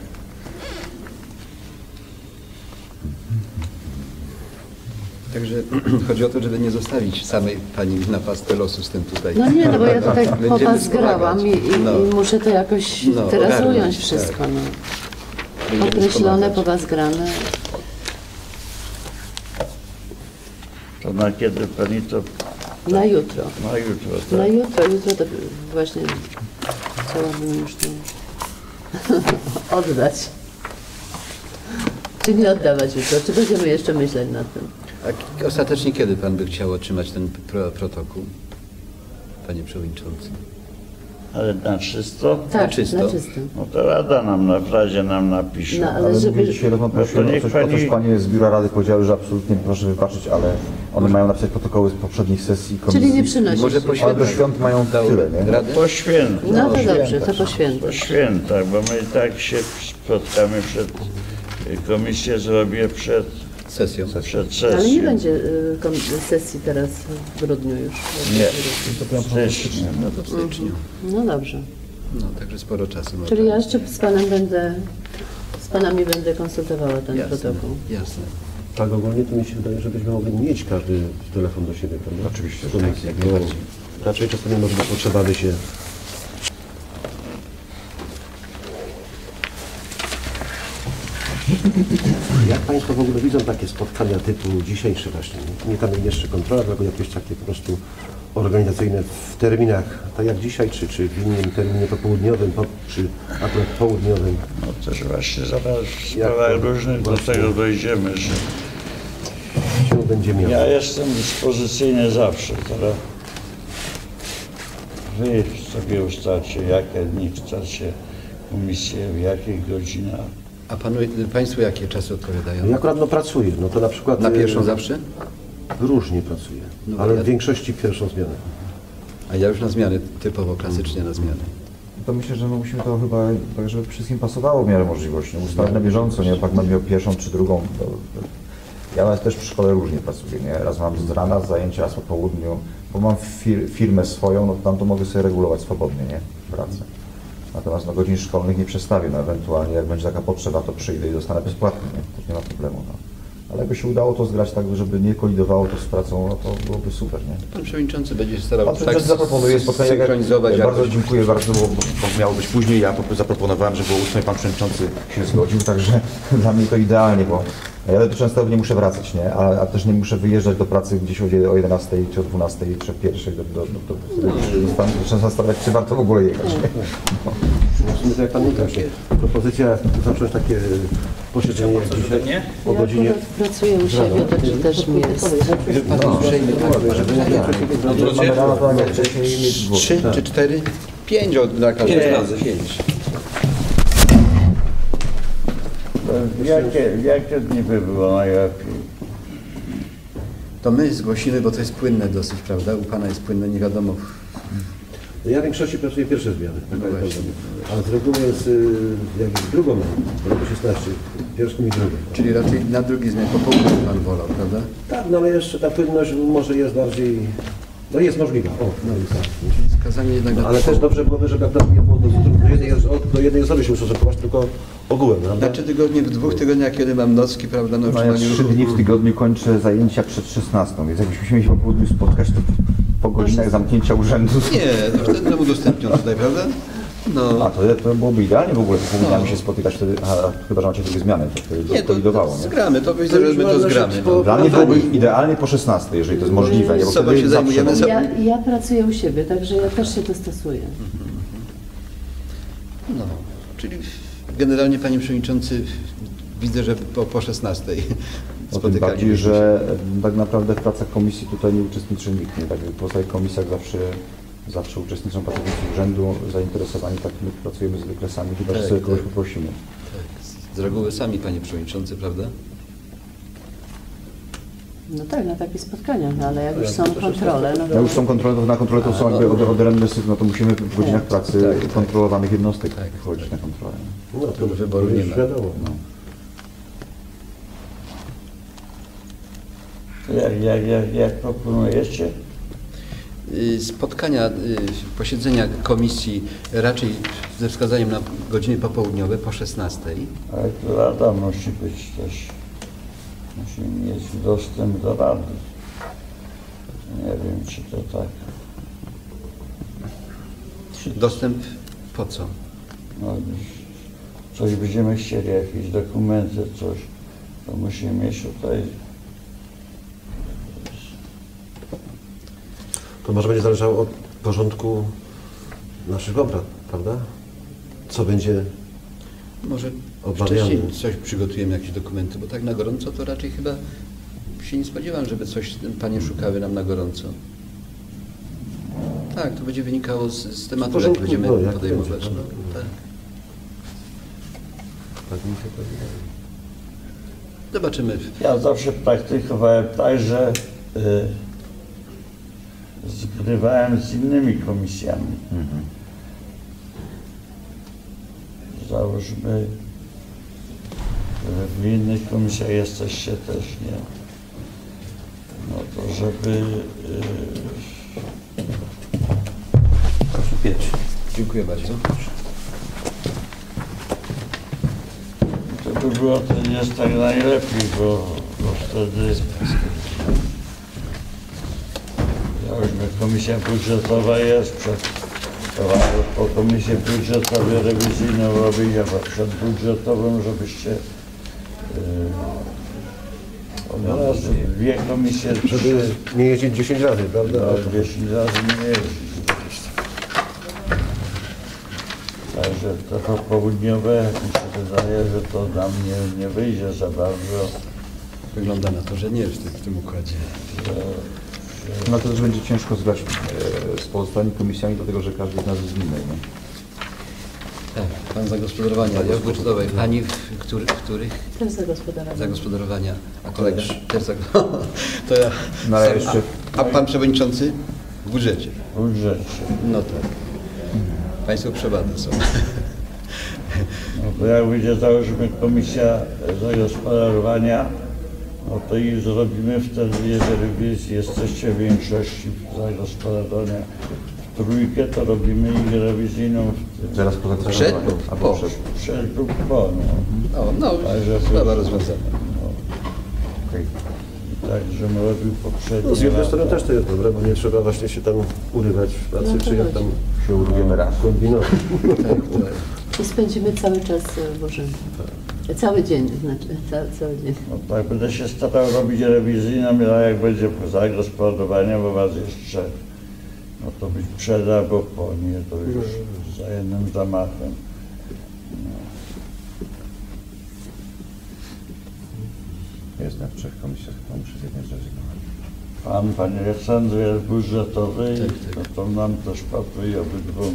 Także chodzi o to, żeby nie zostawić samej Pani na pastę losu z tym tutaj.
No nie, no bo ja tutaj po
Będziemy
was grałam i, i,
No.
i muszę to jakoś
No,
teraz
ogarnąć,
ująć
tak.
wszystko. No.
Będziemy
Określone,
wspomagać.
po was grane.
To na kiedy Pani to?
Na jutro.
Na jutro, tak?
Na jutro, jutro to właśnie chciałabym już to oddać. Czy nie oddawać jutro? Czy będziemy jeszcze myśleć nad tym?
A ostatecznie kiedy Pan by chciał otrzymać ten pro, protokół, Panie Przewodniczący?
Ale na czysto?
Tak,
czysto.
na czysto.
No to Rada nam na razie nam napisze.
No, ale
Ale
żeby-
mówię dzisiaj rozmowę
No to
prosiłem o
niech
coś,
pani-
o coś Panie z Biura Rady powiedziały, że absolutnie proszę wybaczyć, ale one mają napisać protokoły z poprzednich sesji komisji.
Czyli nie przynosić.
Może po
Ale do
świętach
świąt mają
dał
tyle, nie?
radę?
Po świętach.
No to
święta,
dobrze, to po
Po
świętach.
świętach, bo my i tak się spotkamy przed, komisję zrobię przed,
Sesją.
przed sesją.
Ale nie będzie y, kom- sesji teraz w grudniu już.
Nie, w styczniu.
No to w styczniu.
No dobrze.
No, także sporo czasu. ma
Czyli
Pani.
ja jeszcze z panem będę, z panami będę konsultowała ten
Jasne,
protokół.
jasne.
Tak ogólnie to mi się wydaje, że byśmy mogli mieć każdy telefon do siebie, prawda?
Oczywiście,
Z komisji,
tak, jak
bo
najbardziej.
raczej czasami może być potrzeba, by się... Jak Państwo w ogóle widzą takie spotkania typu dzisiejsze właśnie? Nie tam jeszcze kontrola, tylko jakieś takie po prostu organizacyjne w terminach, tak jak dzisiaj, czy, czy w innym terminie popołudniowym, po, czy akurat południowym?
No też właśnie zaraz w
Jak
sprawach
to
różnych do
właśnie
tego dojdziemy, że
się będzie miało?
ja jestem dyspozycyjny zawsze. Teraz wy sobie ustalcie, jakie dni chcecie komisję, w jakich godzinach.
A panu, Państwu jakie czasy odpowiadają?
Ja akurat no pracuję, no to na przykład...
Na
y,
pierwszą zawsze?
Różnie pracuję,
No,
ale
ja-
w większości pierwszą zmianę.
A ja już na zmiany, typowo, klasycznie na zmiany.
To myślę, że no musimy to chyba, tak żeby wszystkim pasowało w miarę możliwości. Ustalać na bieżąco, nie? Jak mam miał pierwszą czy drugą. To, to. Ja też w szkole różnie pracuję, nie? Raz mam z rana zajęcia, raz po południu, bo mam fir firmę swoją, no to tam to mogę sobie regulować swobodnie, nie? Pracę.
Natomiast no, godzin szkolnych nie przestawię, no, ewentualnie jak będzie taka potrzeba, to przyjdę i dostanę bezpłatnie, nie? To nie ma problemu. No. Ale jakby się udało to zgrać tak, żeby nie kolidowało to z pracą, no to byłoby super, nie?
Pan przewodniczący będzie się starał
Pan
tak
przewodniczący zaproponuje spotkanie,
synchronizować.
ja bardzo
jakoś.
dziękuję bardzo, bo, bo miało być później, ja po- zaproponowałem, żeby o ósmej pan przewodniczący się zgodził, także dla mnie to idealnie, bo ja do Częstochowy nie muszę wracać, nie? A, a też nie muszę wyjeżdżać do pracy gdzieś o o jedenastej, czy o dwunastej, czy o pierwszej, do, do, do, do, do, do zastanawiać, czy warto w ogóle jechać. Nie?
W sumie to jak pan mówi, właśnie propozycja zacząć takie posiedzenie jak dzisiaj o
Ja
godzinie...
akurat pracuję u siebie, także też mi jest.
Pan uprzejmy, tak, żeby
Mamy rano to jak wcześniej mieć dwóch.
trzy czy cztery? Pięć od dla każdego. Pięć razy. Pięć.
To Jakie, jakie dni by było najlepiej?
To my zgłosimy, bo to jest płynne dosyć, prawda? U pana jest płynne, nie wiadomo.
Ja w większości pracuję pierwsze zmiany, tak
No
jak
właśnie.
powiem. A z reguły jest y, jak jest drugą, bo robi się starszy, pierwszą i drugą.
Czyli raczej na drugi zmian po południu pan wolał, prawda?
Tak, no ale jeszcze ta płynność może jest bardziej, no jest możliwa. O, no i tak.
Czyli skazanie jednak na
No, ale też
południu.
dobrze byłoby, żeby akurat nie było do, do, jednej, do jednej osoby się ustosunkować, tylko ogółem, prawda?
Znaczy tygodnie, w dwóch tygodniach, kiedy mam nocki, prawda, no,
No ja
utrzymaniu
trzy
ruchu.
dni w tygodniu kończę zajęcia przed szesnastą, więc jakbyśmy się mieli po południu spotkać, to po godzinach zamknięcia urzędu.
Nie, to wtedy nam udostępnią tutaj, prawda?
A
No.
to, to byłoby idealnie w ogóle, po południami się spotykać wtedy, a, chyba że macie drugie zmiany, to wtedy
Nie, to,
kolidowało,
to
nie?
zgramy, to widzę, że my to zgramy. No.
Dla mnie byłoby idealnie po szesnastej, jeżeli to jest możliwe, nie? Bo
Z sobą
wtedy
się
zawsze
zajmujemy,
mam-
Ja, ja pracuję u siebie, także ja też się dostosuję.
No, czyli generalnie panie przewodniczący, widzę, że po, po szesnastej
O tym bardziej, że tak naprawdę w pracach komisji tutaj nie uczestniczy nikt, nie? Tak jak w pozostałych komisjach zawsze, zawsze uczestniczą pracownicy urzędu, zainteresowani, tak my pracujemy zwykle sami, chyba że
Tak,
sobie kogoś
tak.
poprosimy.
Tak, z reguły sami panie przewodniczący, prawda?
No tak, na takie spotkania, no, ale jak już są kontrole, no
Jak
to...
już są kontrole, to na kontrolę to są
A,
jakby
no.
od, odrębny syf, no to musimy w godzinach pracy
Tak, tak.
kontrolowanych jednostek
Tak,
wchodzić na kontrolę. nie?
No to
wyboru nie
już
ma.
wiadomo.
No.
Jak, jak, jak, jak proponujecie?
Y, Spotkania, y, posiedzenia komisji raczej ze wskazaniem na godziny popołudniowe po szesnastej.
Ale to Rada musi być też, musi mieć dostęp do Rady. Nie wiem, czy to tak.
Dostęp po co?
No, coś będziemy chcieli, jakieś dokumenty, coś, to musimy mieć tutaj.
To może będzie zależało od porządku naszych obrad, prawda? Co będzie...
Może
Obawiamy.
wcześniej coś przygotujemy, jakieś dokumenty, bo tak na gorąco to raczej chyba się nie spodziewam, żeby coś panie szukały nam na gorąco. Tak, to będzie wynikało z, z tematu, jak
porządku,
będziemy
no, jak
podejmować.
będzie,
No,
no.
tak.
Tak mi się to wydaje.
Zobaczymy.
Ja zawsze praktykowałem tak, że y, zgrywałem z innymi komisjami.
Mhm.
Załóżmy, że w innych komisjach jesteście też, nie? No to żeby...
Proszę pięć. Dziękuję bardzo.
y, to by było, to nie jest tak najlepiej, bo, bo wtedy... Załóżmy, komisja budżetowa jest przed... Po komisji budżetowej rewizyjną robić, a przed budżetową, żebyście... Yy, od razu dwie komisje...
Żeby nie jeździć dziesięć razy, prawda?
No, dziesięć razy nie jeździć. Także to popołudniowe mi się wydaje, że to nam nie, nie wyjdzie za bardzo.
Wygląda na to, że nie w tym, w tym układzie.
Że,
No to też będzie ciężko zgrać e, z pozostałymi komisjami, dlatego że każdy z nas jest z innej. Nie?
Tak, pan zagospodarowania, ja w budżetowej. Pani w których? których?
Też zagospodarowanie.
Zagospodarowania, a kolega też zag... To ja...
No ale
sam-
jeszcze-
A, a pan przewodniczący w budżecie?
w budżecie.
No tak. Państwo przewodne są.
No to jak będzie załóżmy komisja zagospodarowania, no to i zrobimy wtedy, jeżeli wy jesteście w większości zagospodarowania, trójkę, to robimy ich rewizyjną w tym.
Zaraz po
Przed
zatrzymaniu.
lub
Albo
po?
przed.
Przed lub po, no.
O, no,
Także to
sprawa
jest-
rozwiązana.
no.
Okej.
Tak, żebym robił poprzednie
No, z jednej
lata.
strony też to jest dobre, bo nie trzeba właśnie się tam urywać w pracy,
No to
czy jak tam
Się urwiemy raz.
kombinować.
Tak, tak.
I spędzimy cały czas e, w urzędzie. Cały dzień, znaczy, cały, cały dzień.
No tak, będę się starał robić rewizyjną, a jak będzie zagospodarowanie, bo was jest trzech, no to być przed albo po, nie, to już za jednym zamachem.
Jestem w trzech komisjach, to muszę z jednej zrezygnować.
Pan, panie Aleksandrze, jest budżetowy,
Tak,
i
tak.
to, to nam też pasuje obydwu.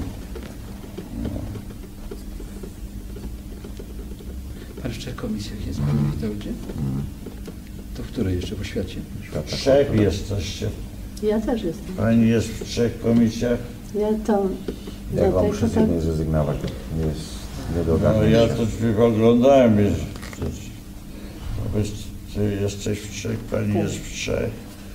Pan w trzech komisjach jest, panie Witoldzie? To w której jeszcze? W oświacie?
Świata.
Trzech jesteście.
Ja też jestem.
Pani jest w trzech komisjach.
Ja to...
Ja
do
wam
tego
muszę z
tak-
jednej zrezygnować, bo nie jest nie do
No
ogarnięcia.
ja to tylko oglądałem. Jest, to jest, ty jesteś w trzech, pani
Tak.
jest w trzech.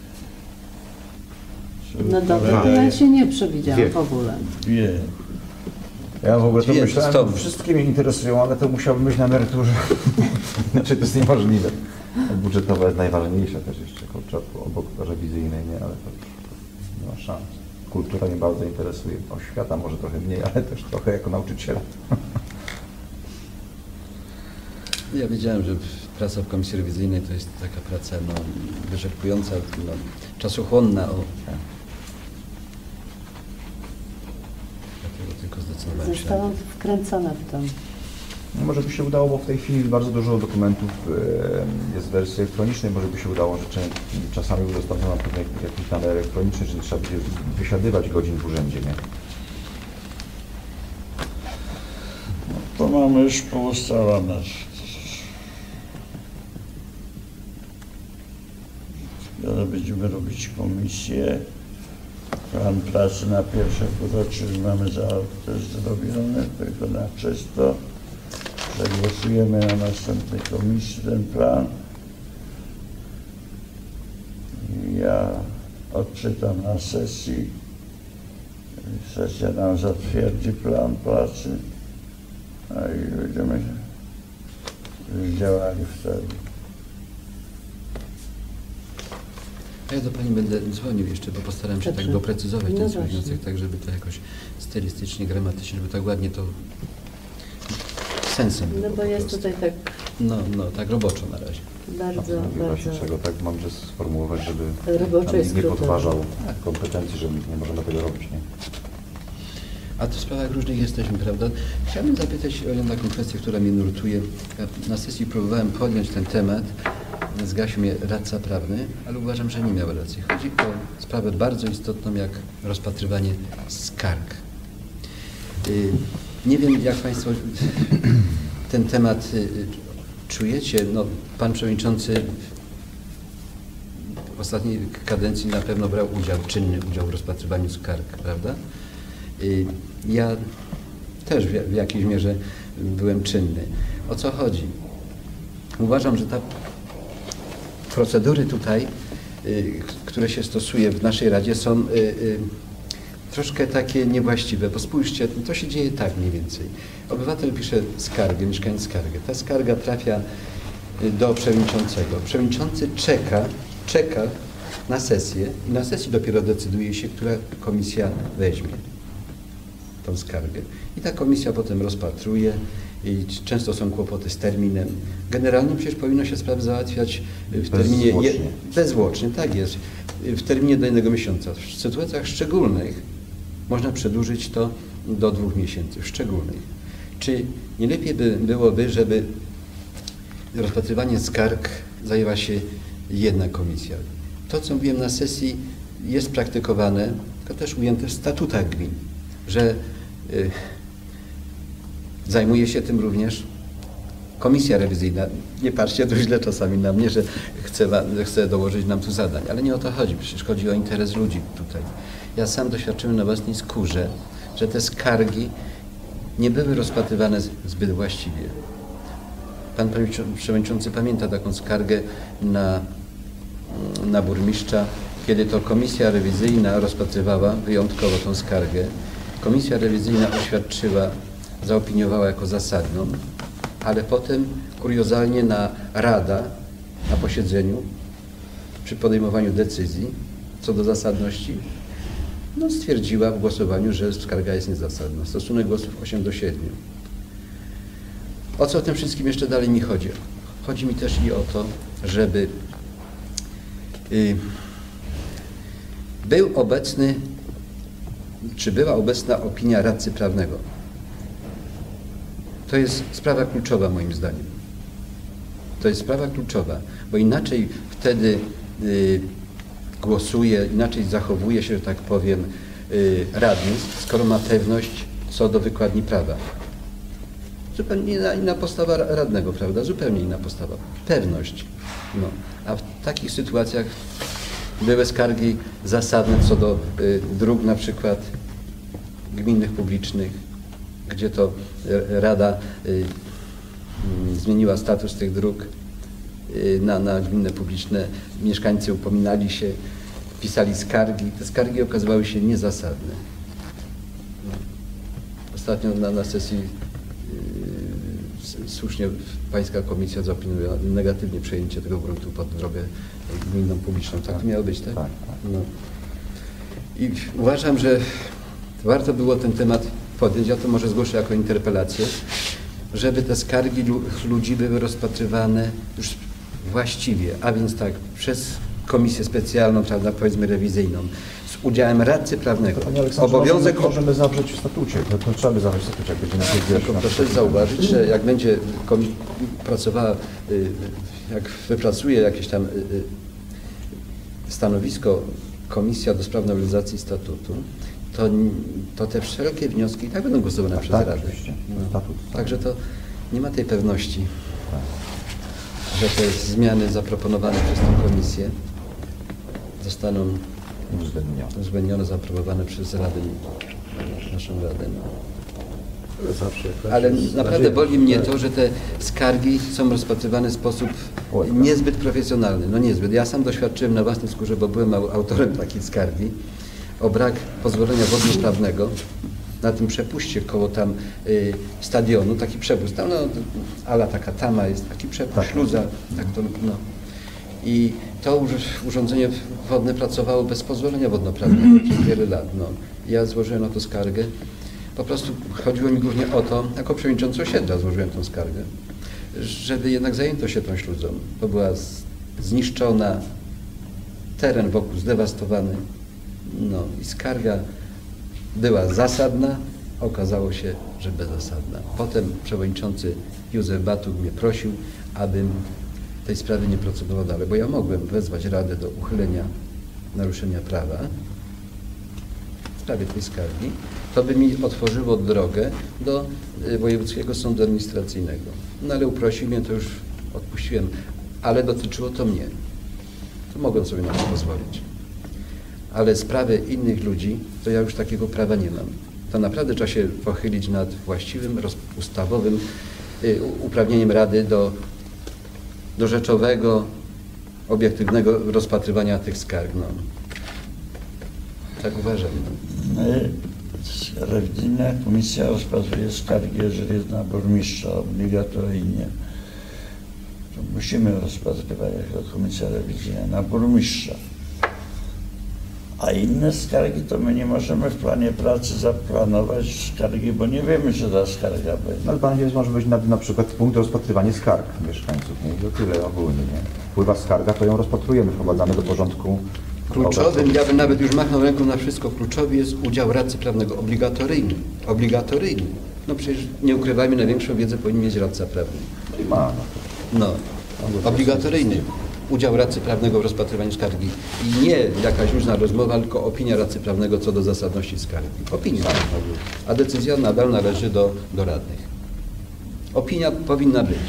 No dobra, to
Wydaje-
ja się nie przewidziałam
Dwie.
w ogóle.
Dwie.
Ja w ogóle to
Dwie,
myślałem,
stop.
wszystkie mnie interesują, ale to musiałbym być na emeryturze. Znaczy to jest niemożliwe. Budżetowa jest najważniejsza też jeszcze, kurczę, obok rewizyjnej, nie, ale to już nie ma szans. Kultura mnie bardzo interesuje, oświata może trochę mniej, ale też trochę jako nauczyciela.
Ja wiedziałem, że praca w komisji rewizyjnej to jest taka praca no, wyczerpująca, no, czasochłonna. O. Dlatego tylko zdecydowałem się.
Zostałam wkręcona w to.
No, może by się udało, bo w tej chwili bardzo dużo dokumentów e, jest w wersji elektronicznej, może by się udało, że cze- czasami udostępnią nam pewne jakieś dane elektroniczne, że nie trzeba będzie wysiadywać godzin w urzędzie, nie?
To mamy już poustalone. Ale będziemy robić komisję. Plan pracy na pierwsze półrocze już mamy za też zrobione, tylko na czysto. Przegłosujemy na następnej komisji ten plan. I ja odczytam na sesji. Sesja nam zatwierdzi plan pracy. No i będziemy już działali wtedy.
A ja do Pani będę dzwonił jeszcze, bo postaram się
Dobrze.
tak doprecyzować
No
ten swój
właśnie.
wniosek, tak żeby to jakoś stylistycznie, gramatycznie, żeby tak ładnie to sensem było
No bo
po
jest
prostu.
tutaj tak
No, no, tak roboczo na razie.
bardzo,
Właśnie
bardzo...
czego tak mądrze sformułować, żeby
Roboczo
nam
i
nikt nie
skrótowo.
podważał kompetencji, że nie możemy tego robić, nie?
A to w sprawach różnych jesteśmy, prawda? Chciałbym zapytać o jedną taką kwestię, która mnie nurtuje. Ja na sesji próbowałem podjąć ten temat, zgasił mnie radca prawny, ale uważam, że nie miał racji. Chodzi o sprawę bardzo istotną, jak rozpatrywanie skarg. Y, Nie wiem, jak Państwo ten temat y, czujecie. No, Pan Przewodniczący w ostatniej kadencji na pewno brał udział, czynny udział w rozpatrywaniu skarg, prawda? Y, Ja też w w jakiejś mierze byłem czynny. O co chodzi? Uważam, że ta procedury tutaj, y, które się stosuje w naszej Radzie, są y, y, troszkę takie niewłaściwe, bo spójrzcie, to się dzieje tak mniej więcej. Obywatel pisze skargę, mieszkaniec skargę. Ta skarga trafia y, do przewodniczącego. Przewodniczący czeka, czeka na sesję i na sesji dopiero decyduje się, która komisja weźmie tą skargę. I ta komisja potem rozpatruje i często są kłopoty z terminem. Generalnie przecież powinno się sprawy załatwiać w terminie...
Bezzwłocznie.
je- Bezzwłocznie, tak jest. W terminie do jednego miesiąca. W sytuacjach szczególnych można przedłużyć to do dwóch miesięcy. W szczególnych. Czy nie lepiej by byłoby, żeby rozpatrywanie skarg zajęła się jedna komisja? To, co mówiłem na sesji, jest praktykowane, to też ujęte w statutach gmin, że y, zajmuje się tym również komisja rewizyjna. Nie patrzcie tu źle czasami na mnie, że chcę, wa- chcę dołożyć nam tu zadań, ale nie o to chodzi. Przecież chodzi o interes ludzi tutaj. Ja sam doświadczyłem na własnej skórze, że te skargi nie były rozpatrywane z- zbyt właściwie. Pan Przewodniczący pamięta taką skargę na, na burmistrza, kiedy to komisja rewizyjna rozpatrywała wyjątkowo tą skargę, komisja rewizyjna oświadczyła, zaopiniowała jako zasadną, ale potem kuriozalnie na rada na posiedzeniu przy podejmowaniu decyzji co do zasadności no, stwierdziła w głosowaniu, że skarga jest niezasadna. Stosunek głosów osiem do siedmiu. O co w tym wszystkim jeszcze dalej mi chodzi? Chodzi mi też i o to, żeby y, był obecny, czy była obecna opinia radcy prawnego. To jest sprawa kluczowa moim zdaniem. To jest sprawa kluczowa, bo inaczej wtedy y, głosuje, inaczej zachowuje się, że tak powiem, y, radny, skoro ma pewność co do wykładni prawa. Zupełnie inna, inna postawa radnego, prawda? Zupełnie inna postawa. Pewność. No. A w takich sytuacjach były skargi zasadne co do y, dróg na przykład gminnych, publicznych, gdzie to Rada y, y, zmieniła status tych dróg y, na, na gminne, publiczne. Mieszkańcy upominali się, pisali skargi. Te skargi okazywały się niezasadne. No. Ostatnio na, na sesji y, słusznie Pańska Komisja zaopiniowała negatywnie przejęcie tego gruntu pod drogę gminną, publiczną. Tak to miało być, tak?
Tak.
No. I uważam, że warto było ten temat podjąć, ja to może zgłoszę jako interpelację, żeby te skargi ludzi były rozpatrywane już właściwie, a więc tak, przez komisję specjalną, prawda, powiedzmy rewizyjną, z udziałem radcy prawnego.
Panie Aleksandrze,
Obowiązek
możemy, możemy zawrzeć w statucie, to, to trzeba by zawrzeć w statucie, jak będzie na tej
Tylko proszę zauważyć, że jak będzie komi- pracowała, y, jak wypracuje jakieś tam y, y, stanowisko Komisja do spraw nowelizacji statutu, to, to te wszelkie wnioski i tak będą głosowane
Tak,
przez
tak,
Radę.
oczywiście.
No.
Statut, tak.
Także to nie ma tej pewności, że te zmiany zaproponowane przez tę komisję zostaną
Uwzględnione.
uwzględnione, zaaprobowane przez Radę, naszą Radę.
Zawsze jakaś
Ale
jest
naprawdę
nadzieja.
boli mnie to, że te skargi są rozpatrywane w sposób
Oj, tak.
niezbyt profesjonalny. No niezbyt. Ja sam doświadczyłem na własnej skórze, bo byłem au- autorem takiej skargi o brak pozwolenia wodno-prawnego na tym przepuście koło tam y, stadionu, taki przepust, tam no, ala taka tama jest, taki przepust,
Tak.
śluza, tak to, no. I to urz- urządzenie wodne pracowało bez pozwolenia wodno-prawnego przez wiele lat. No. Ja złożyłem na to skargę. Po prostu chodziło mi głównie o to, jako przewodniczący osiedla złożyłem tą skargę, żeby jednak zajęto się tą śluzą. To była z, zniszczona, teren wokół zdewastowany. No i skarga była zasadna, okazało się, że bezzasadna. Potem przewodniczący Józef Batug mnie prosił, abym tej sprawy nie procedował dalej, bo ja mogłem wezwać Radę do uchylenia naruszenia prawa w sprawie tej skargi. To by mi otworzyło drogę do y, Wojewódzkiego Sądu Administracyjnego. No ale uprosił mnie, to już odpuściłem, ale dotyczyło to mnie. To mogłem sobie na to pozwolić. Ale sprawy innych ludzi, to ja już takiego prawa nie mam. To naprawdę trzeba się pochylić nad właściwym, roz, ustawowym y, uprawnieniem Rady do, do rzeczowego, obiektywnego rozpatrywania tych skarg. No. Tak uważam.
My, rewizyjna komisja rozpatruje skargi, jeżeli jest na burmistrza obligatoryjnie. To musimy rozpatrywać jako komisja rewizyjna na burmistrza. A inne skargi to my nie możemy w planie pracy zaplanować skargi, bo nie wiemy, czy ta skarga
No,
będzie.
ale Pan może być na, na przykład punkt rozpatrywania skarg mieszkańców, nie? I to tyle ogólnie, nie? Wpływa skarga, to ją rozpatrujemy, wprowadzamy do porządku.
Kluczowym, ja bym nawet już machnął ręką na wszystko, kluczowy jest udział radcy prawnego, obligatoryjny. Obligatoryjny. No przecież nie ukrywajmy, największą wiedzę powinien mieć radca prawny.
I ma, no to.
No, obligatoryjny udział radcy prawnego w rozpatrywaniu skargi. I nie jakaś luźna rozmowa, tylko opinia radcy prawnego co do zasadności skargi. Opinia. A decyzja nadal należy do, do radnych. Opinia powinna być.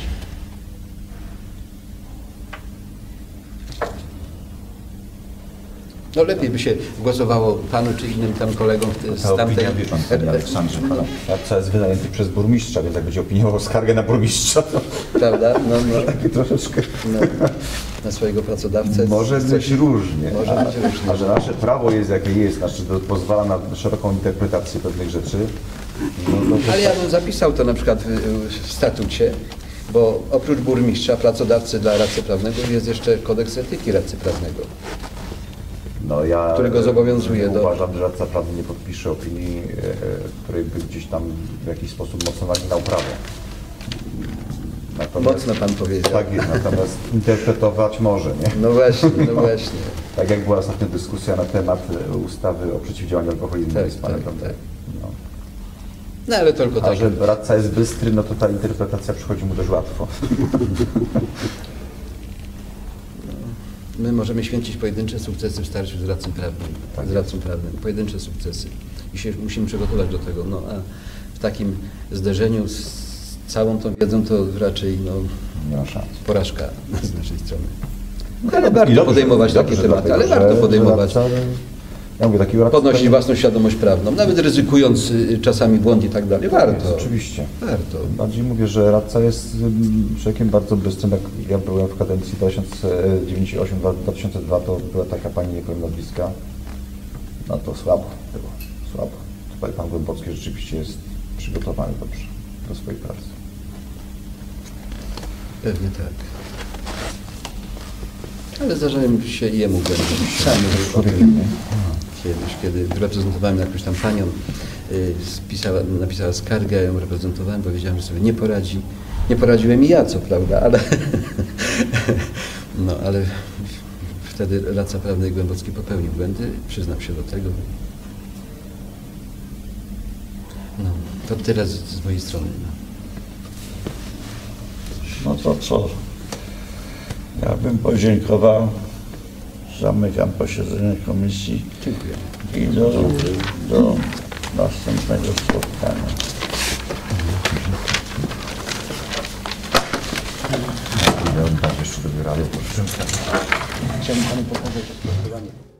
No lepiej by się głosowało panu czy innym tam kolegom z
Ta
tamtej...
opinia, wie pan, panie Aleksandrze, pana radca jest wynajęty przez burmistrza, więc jak będzie opiniował skargę na burmistrza, to
Prawda? No, no,
takie troszeczkę...
no, na swojego pracodawcę.
Może
coś-
być różnie,
Może
a,
być różnie.
a że nasze prawo jest jakie jest, znaczy to pozwala na szeroką interpretację pewnych rzeczy, no, no to
Ale ja bym zapisał to na przykład w, w statucie, bo oprócz burmistrza, pracodawcy dla radcy prawnego jest jeszcze kodeks etyki radcy prawnego.
no ja
którego zobowiązuje do-
uważam, że radca prawny nie podpisze opinii, e, której by gdzieś tam w jakiś sposób mocno naginał prawo. Natomiast,
Mocno pan powiedział.
tak jest, natomiast interpretować może, nie?
No właśnie, no właśnie.
Tak jak była ostatnio dyskusja na temat e, ustawy o przeciwdziałaniu alkoholizmu
Tak,
z panem
tak, tak.
No.
No ale tylko
A
tak.
że radca jest bystry, no to ta interpretacja przychodzi mu dość łatwo.
My możemy święcić pojedyncze sukcesy w starciu z radcą prawnym.
Tak
z radcą prawnym. Pojedyncze sukcesy. I się musimy przygotować do tego. No a w takim zderzeniu z całą tą wiedzą to raczej no,
Nie ma szans.
porażka z naszej strony. Ale warto
I dobrze,
podejmować takie
dobrze,
tematy, ale
dlatego,
warto
że-
podejmować.
że radca, ja mówię, taki radca
Podnosić
to-
własną świadomość prawną, nawet ryzykując y, czasami błąd i tak dalej.
Jest,
Warto.
oczywiście.
Warto.
Bardziej mówię, że radca jest mm, człowiekiem bardzo bystrym. Jak ja byłem w kadencji dwa tysiące dziewięćdziesiąt osiem do dwa tysiące drugiego, to była taka pani, nie powiem nazwiska. No to słabo było, słabo. Tutaj pan Głębocki rzeczywiście jest przygotowany dobrze do swojej pracy.
Pewnie tak. Ale zdarzają się i jemu błędy. Sam
Człowiekiem, nie?
Kiedyś, kiedy reprezentowałem jakąś tam panią, y, spisała, napisała skargę, ja ją reprezentowałem, powiedziałem, że sobie nie poradzi. Nie poradziłem i ja, co prawda, ale no, ale wtedy radca prawny Głębocki popełnił błędy, przyznam się do tego. No, to tyle z, z mojej strony. No.
No to co? Ja bym podziękował. Zamykam posiedzenie komisji
Dziękuję.
i do, do następnego spotkania.
Ja bym tam jeszcze dobierali, proszę.
Chciałbym panu pokazać odpracowanie.